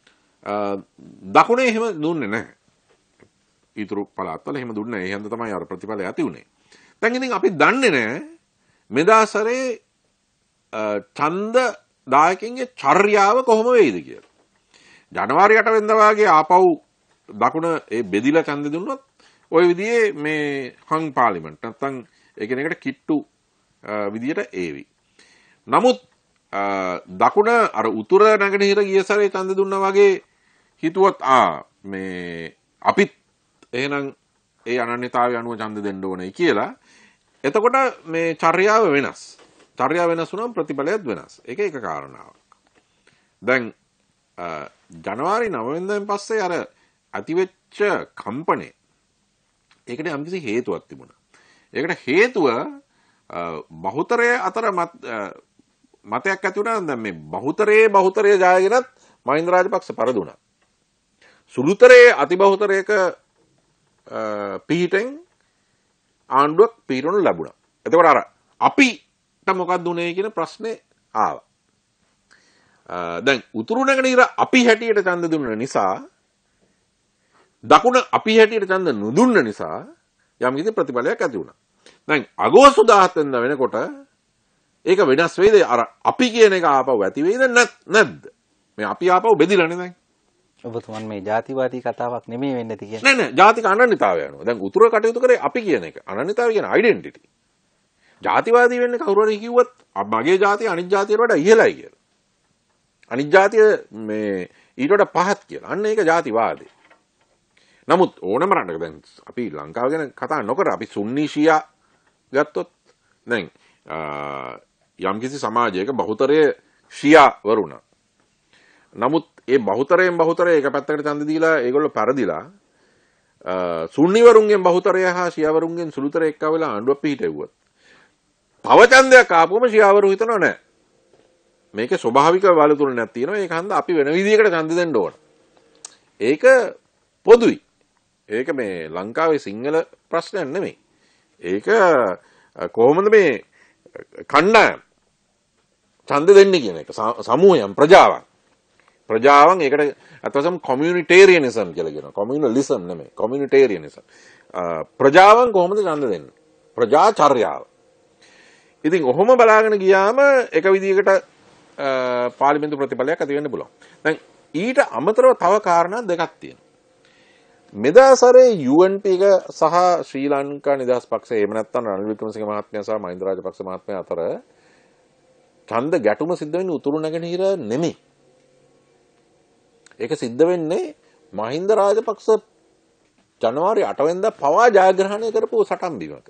දකුණේ එහෙම දුන්නේ නැහැ. ඊතුරු පළාත්වල එහෙම දුන්නේ නැහැ. ඒ හන්ද තමයි අර ප්‍රතිඵලය ඇති උනේ. දැන් ඉතින් අපි දන්නේ නැහැ මෙදාසරේ ඡන්ද දායකින්ගේ චර්යාව කොහොම වෙයිද කියලා. ජනවාරි අට වෙනිදා වාගේ ආපහු දකුණ ඒ බෙදිලා ඡන්ද දුන්නොත් ওই විදිහේ මේ හං පාර්ලිමේන්තු නැත්තම් එකිනෙකට කිට්ටු විදියට ඒවි. නමුත් දකුණ අර උතුර නැගෙනහිර ගිය සැරේ ඡන්ද දුන්නා වගේ හිතුවත් ආ මේ අපිත් එහෙනම් ඒ අනන්‍යතාවය අනුව ඡන්ද දෙන්න ඕනේ කියලා. එතකොට මේ චර්යාව වෙනස්. චර්යාව වෙනස් වුණාම ප්‍රතිඵලයත් වෙනස්. ඒක එක කාරණාවක්. දැන් ජනවාරි නව වෙනිදාන් පස්සේ අර ඇතිවෙච්ච කම්පණය ඒකට යම්කිසි හේතුවක් තිබුණා. ඒකට හේතුව බහුතරය අතර මතයක් ඇති වුණා. දැන් මේ බහුතරයේ බහුතරය ජයගෙනත් මහින්ද රාජපක්ෂ පරදුණා. සුළුතරයේ අතිබහුතරයක පිහිටෙන් ආණ්ඩුවක් පිහිටවනු ලැබුණා. එතකොට අර අපිට මොකක්ද උනේ කියන ප්‍රශ්නේ ආවා. දැන් උතුරු නැගෙනහිර අපි හැටියට ඡන්ද දුන්න නිසා දකුණ අපි හැටියට ඡන්ද නොදුන්න නිසා යම් කිසි ප්‍රතිඵලයක් ඇති වුණා. දැන් අගෝස්තු දහහත වෙනිදා වෙනකොට ඒක වෙනස් වෙයිද? අර අපි කියන එක ආපහු ඇති වෙයිද නැද්ද? මේ අපි ආපහු බෙදිලානේ දැන්. ඔබතුමන් මේ ජාතිවාදී කතාවක් නෙමෙයි වෙන්නේ නැති කියන්නේ. නෑ නෑ ජාතික අනන්‍යතාවය යනවා. දැන් උතුර කටයුතු කරේ අපි කියන එක. අනන්‍යතාවය කියන ඩෙන්ටිටි. ජාතිවාදී වෙන්නේ කවුරු හරි කිව්වොත් මගේ ජාතිය අනිත් ජාතියට වඩා ඉහළයි කියලා. අනිත් ජාතිය මේ ඊට වඩා පහත් කියලා. අන්න ඒක ජාතිවාදී. නමුත් ඕනම රටක දැන් අපි ලංකාව ගැන කතා නොකර අපි සුන්නි ෂියා ගත්තොත් දැන් යම්කිසි සමාජයක බහුතරය ෂියා වරුණා. නමුත් ඒ බහුතරයෙන් බහුතරය එක පැත්තකට ඡන්ද දීලා ඒගොල්ලෝ පරදිලා සුන්නි වරුන්ගෙන් බහුතරය හා ෂියා වරුන්ගෙන් සුළුතරය එක්ක වෙලා ආණ්ඩුවක් පිහිටෙව්වොත් තව ඡන්දයක් ආපුවම ෂියා වරු හිතනවා නෑ මේකේ ස්වභාවික බලතුලනක් තියෙනවා ඒක හන්ද අපි වෙන විදියකට ඡන්ද දෙන්න ඕන. ඒක පොදුයි. ඒක මේ ලංකාවේ සිංහල ප්‍රශ්නයක් නෙමෙයි. ඒක කොහොමද මේ කණ්ඩායම් ඡන්ද දෙන්නේ කියන එක සමූහයන් ප්‍රජාවන් ප්‍රජාවන් ඒකට අතවසම් කොමියුනිටේරියනිසම් කියලා කියනවා. කොමියුනලිසම් නෙමෙයි කොමියුනිටේරියනිසම්. ප්‍රජාවන් කොහොමද ඡන්ද දෙන්නේ? ප්‍රජාචර්යාව. ඉතින් ඔහොම බලාගෙන ගියාම එක විදියකට පාර්ලිමේන්තු ප්‍රතිඵලයක් ඇති වෙන්න පුළුවන්. දැන් ඊට අමතරව තව කාරණා දෙකක් තියෙනවා. මෙදාසරේ යූ එන් පී එක සහ ශ්‍රී ලංකා නිදහස් පක්ෂය එහෙම නැත්නම් රනිල් වික්‍රමසිංහ මහත්මයා සහ මහින්ද රාජපක්ෂ මහත්මයා අතර ඡන්ද ගැටුම සිද්ධ වෙන්නේ උතුරු නැගෙනහිර නෙමෙයි. ඒක සිද්ධ වෙන්නේ මහින්ද රාජපක්ෂ ජනවාරි අට වෙනිදා පවා ජයග්‍රහණය කරපු සටන් බිමක.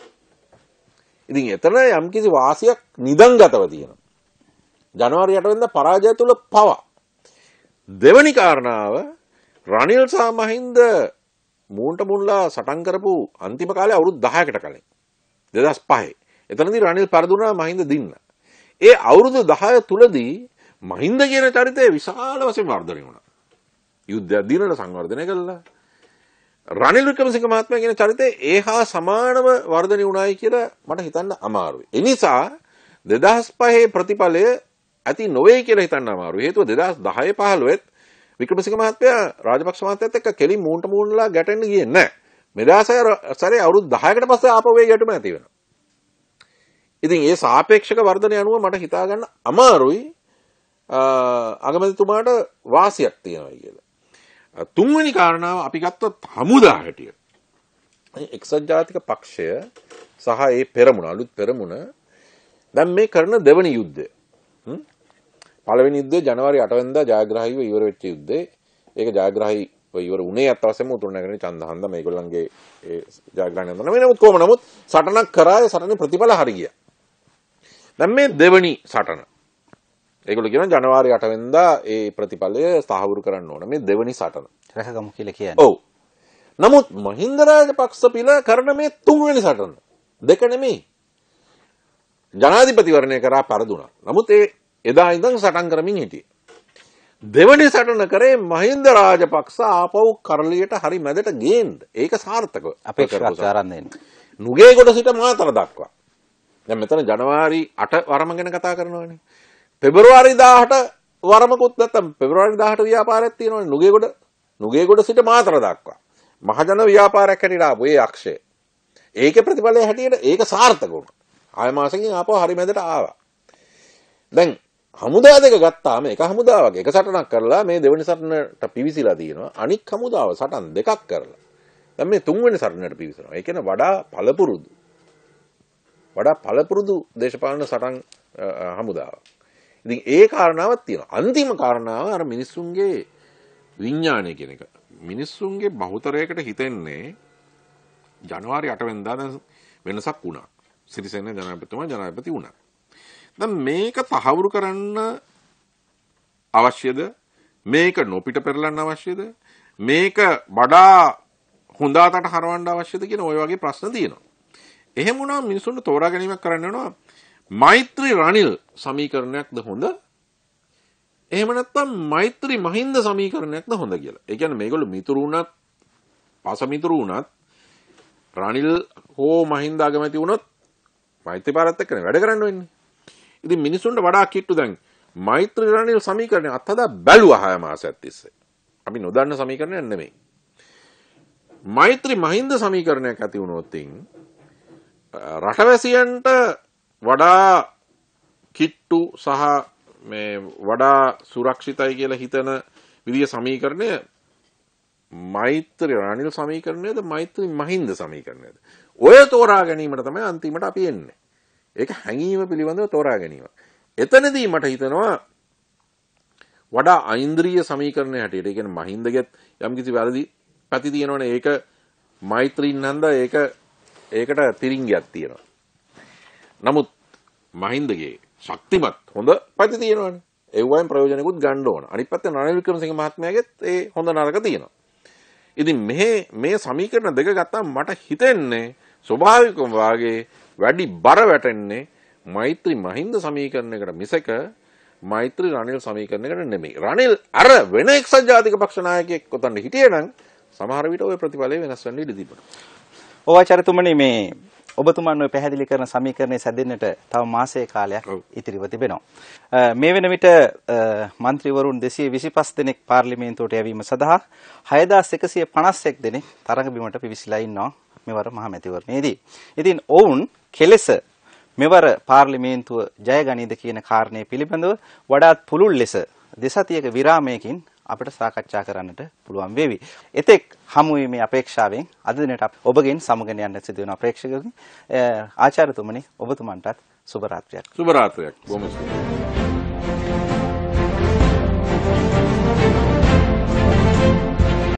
ඉතින් එතන යම්කිසි වාසියක් නිදන්ගතව තියෙනවා. ජනවාරි අට වෙනිදා පරාජය තුල පවා. දෙවැනි කාරණාව රනිල් සහ මහින්ද මූන්ට මුල්ලා සටන් කරපු අන්තිම කාලේ අවුරුදු දහයකට කලින් දෙදහස් පහේ. එතනදී රනිල් පරදුනා මහින්ද දින්න. ඒ අවුරුදු දහය තුලදී මහින්ද කියන චරිතය විශාල වශයෙන් වර්ධනය වුණා. යුද්ධ දිනන සංවර්ධනය කළා. රනිල් වික්‍රමසිංහ මහත්මයා කියන චරිතය ඒහා සමානව වර්ධනය වුණායි කියලා මට හිතන්න අමාරුයි. ඒ නිසා දෙදහස් පහේ ප්‍රතිඵලය ඇති නොවේ කියලා හිතන්න අමාරුයි. හේතුව දෙදහස් දහය පහළොව වික්‍රමසිංහ මහත්තයා රාජපක්ෂ මහත්තයත් එක්ක කෙලින් මූණට මූණලා ගැටෙන්න ගියේ නැහැ. මෙදාසය සැරේ අවුරුදු දහයකට පස්සේ ආපහු ඒ ගැටුම ඇති වෙනවා. ඉතින් ඒ සාපේක්ෂක වර්ධනය අනුව මට හිතා ගන්න අමාරුයි අගමැතිතුමාට වාසියක් තියෙනවා කියලා. තුන්වෙනි කාරණාව අපි ගත්තොත් හමුදා හැටියට. එක්සත් ජාතික පක්ෂය සහ ඒ පෙරමුණ අලුත් පෙරමුණ දැන් මේ කරන දෙවනි යුද්ධය. පළවෙනි යුද්ධය ජනවාරි අට වෙනිදා ජයග්‍රාහීව ඉවර වෙච්ච යුද්ධේ. ඒක ජයග්‍රාහීව ඉවර වුණේ අත් වශයෙන්ම උතුරු නැගෙනහිර ඡන්දහන්ද මේගොල්ලන්ගේ ඒ ජයග්‍රහණය නෙමෙයි. නමුත් කොහොම නමුත් සටනක් කරා ඒ සටනේ ප්‍රතිඵල හරි ගියා. දැන් මේ දෙවනි සටන. ඒගොල්ලෝ කියනවා ජනවාරි අට වෙනිදා ඒ ප්‍රතිඵලය ස්ථාවර කරන්න ඕන. මේ දෙවනි සටන. රැකගමු කියලා කියන්නේ. ඔව්. නමුත් මහින්ද රාජපක්ෂ පිළ කරන මේ තුන්වෙනි සටන දෙක නෙමෙයි. ජනාධිපතිවරණය කරා පරදුනා. නමුත් ඒ එදා ඉඳන් සටන් කරමින් හිටියේ. දෙවනි සටන කරේ මහින්ද රාජපක්ෂ ආපහු කරලියට හරි මැදට ගේන්න. ඒක සාර්ථකව අපේක්ෂාවක් ආරම්භ වෙන්න. නුගේගොඩ සිට මාතර දක්වා. දැන් මෙතන ජනවාරි අට වරම ගැන කතා කරනවානේ. පෙබරවාරි දහඅට වරමකුත් නැත්තම් පෙබරවාරි දහඅට ව්‍යාපාරයක් තියෙනවානේ නුගේගොඩ. නුගේගොඩ සිට මාතර දක්වා. මහජන ව්‍යාපාරයක් හැටියට ආපු ඒ අක්ෂය. ඒකේ ප්‍රතිඵලය හැටියට ඒක සාර්ථක වුණා. ආය මාසෙකින් ආපහු හරි මැදට ආවා. දැන් හමුදා දෙක ගත්තාම එක හමුදාවක් එක සටනක් කරලා මේ දෙවෙනි සටනට පිවිසිලා තියෙනවා. අනික් හමුදාව සටන් දෙකක් කරලා. දැන් මේ තුන්වෙනි සටනට පිවිසනවා. ඒ කියන්නේ වඩා පළපුරුදු. වඩා පළපුරුදු දේශපාලන සටන් හමුදාවක්. ඉතින් ඒ කාරණාවක් තියෙනවා. අන්තිම කාරණාව අර මිනිස්සුන්ගේ විඥානය කියන එක. මිනිස්සුන්ගේ බහුතරයකට හිතෙන්නේ ජනවාරි අට වෙනිදා වෙනසක් වුණා. සිරිසේන ජනාධිපතිතුමා ජනාධිපති වුණා. දැන් මේක තහවුරු කරන්න අවශ්‍යද? මේක නොපිට පෙරලන්න අවශ්‍යද? මේක වඩා හොඳ අතට හරවන්න අවශ්‍යද කියන ওই වගේ ප්‍රශ්න තියෙනවා. එහෙම වුණා මිනිසුන්ට තෝරා ගැනීමක් කරන්න වෙනවා. මෛත්‍රී රනිල් සමීකරණයක්ද හොඳ? එහෙම නැත්නම් මෛත්‍රී මහින්ද සමීකරණයක්ද හොඳ කියලා. ඒ කියන්නේ මේගොල්ලෝ මිතුරු වුණත්, පස මිතුරු වුණත් රනිල් හෝ මහින්ද අගමැති වුණොත් මෛත්‍රී පාරත් එක්කනේ වැඩ කරන්න වෙන්නේ. ඉතින් මිනිසුන්ට වඩා කිට්ටු දැන් මෛත්‍රී රනිල් සමීකරණය අත්හදා බැලුවා හය මාසයක් තිස්සේ. අපි නොදන්න සමීකරණයක් නෙමෙයි. මෛත්‍රී මහින්ද සමීකරණයක් ඇති වුණොත් රටවැසියන්ට වඩා කිට්ටු සහ මේ වඩා සුරක්ෂිතයි කියලා හිතන විදිය සමීකරණය මෛත්‍රී රනිල් සමීකරණයද මෛත්‍රී මහින්ද සමීකරණයද ඔය තෝරා ගැනීමට තමයි අන්තිමට අපි එන්නේ. ඒක හැඟීම පිළිබඳව තෝරා ගැනීම. එතනදී මට හිතෙනවා වඩා ඓන්ද්‍රීය සමීකරණය හැටියට ඒ කියන්නේ මහින්දගෙත් යම්කිසි වැරදි පැති තියෙනවනේ ඒක මෛත්‍රීන් නන්ද ඒක ඒකට තිරින්ගයක් තියෙනවා. නමුත් මහින්දගේ ශක්තිමත් හොඳ පැති තියෙනවනේ. ඒ වයින් ප්‍රයෝජනෙකුත් ගන්න ඕන. අනිත් පැත්තේ රනිල් වික්‍රමසිංහ මහත්මයාගෙත් ඒ හොඳ නරක තියෙනවා. ඉතින් මේ මේ සමීකරණ දෙක ගත්තාම මට හිතෙන්නේ ස්වභාවිකවම වාගේ වැඩි බර වැටෙන්නේ මෛත්‍රී මහින්ද සමීකරණයකට මිසක මෛත්‍රී රනිල් සමීකරණයකට නෙමෙයි. රනිල් අර වෙන එක්සත් ජාතික පක්ෂ නායකයෙක් කොතනද හිටියේ නම් සමහර විට ওই ප්‍රතිඵලය වෙනස් වෙන්න ඉඩ තිබුණා. ඔව් ආචාර්යතුමනි මේ ඔබතුමන් ඔය පැහැදිලි කරන සමීකරණය සැදෙන්නට තව මාසයක කාලයක් ඉතිරිව තිබෙනවා. මේ වෙන විට മന്ത്രിවරුන් දෙසිය විසිපහ දෙනෙක් පාර්ලිමේන්තුවට යැවීම සඳහා හයදාස් එකසිය පනස් එක් දෙනෙක් තරඟ බිමට පිවිසිලා ඉන්නවා මෙවර මහමැතිවරණයේදී. ඉතින් ඔවුන් කෙලෙස මෙවර පාර්ලිමේන්තුව ජය ගනීද කියන කාරණය පිළිබඳව වඩාත් පුළුල් ලෙස දෙසතියක විරාමයකින් අපිට සාකච්ඡා කරන්නට පුළුවන් වේවි. එතෙක් හමු වීමේ අපේක්ෂාවෙන් අද දිනට ඔබගෙන් සමුගෙන යන්න සිදු වෙන ප්‍රේක්ෂකයන් ආචාර්යතුමනි ඔබතුමන්ටත් සුබ රාත්‍රියක්. සුබ රාත්‍රියක්. බොහොම ස්තුතියි.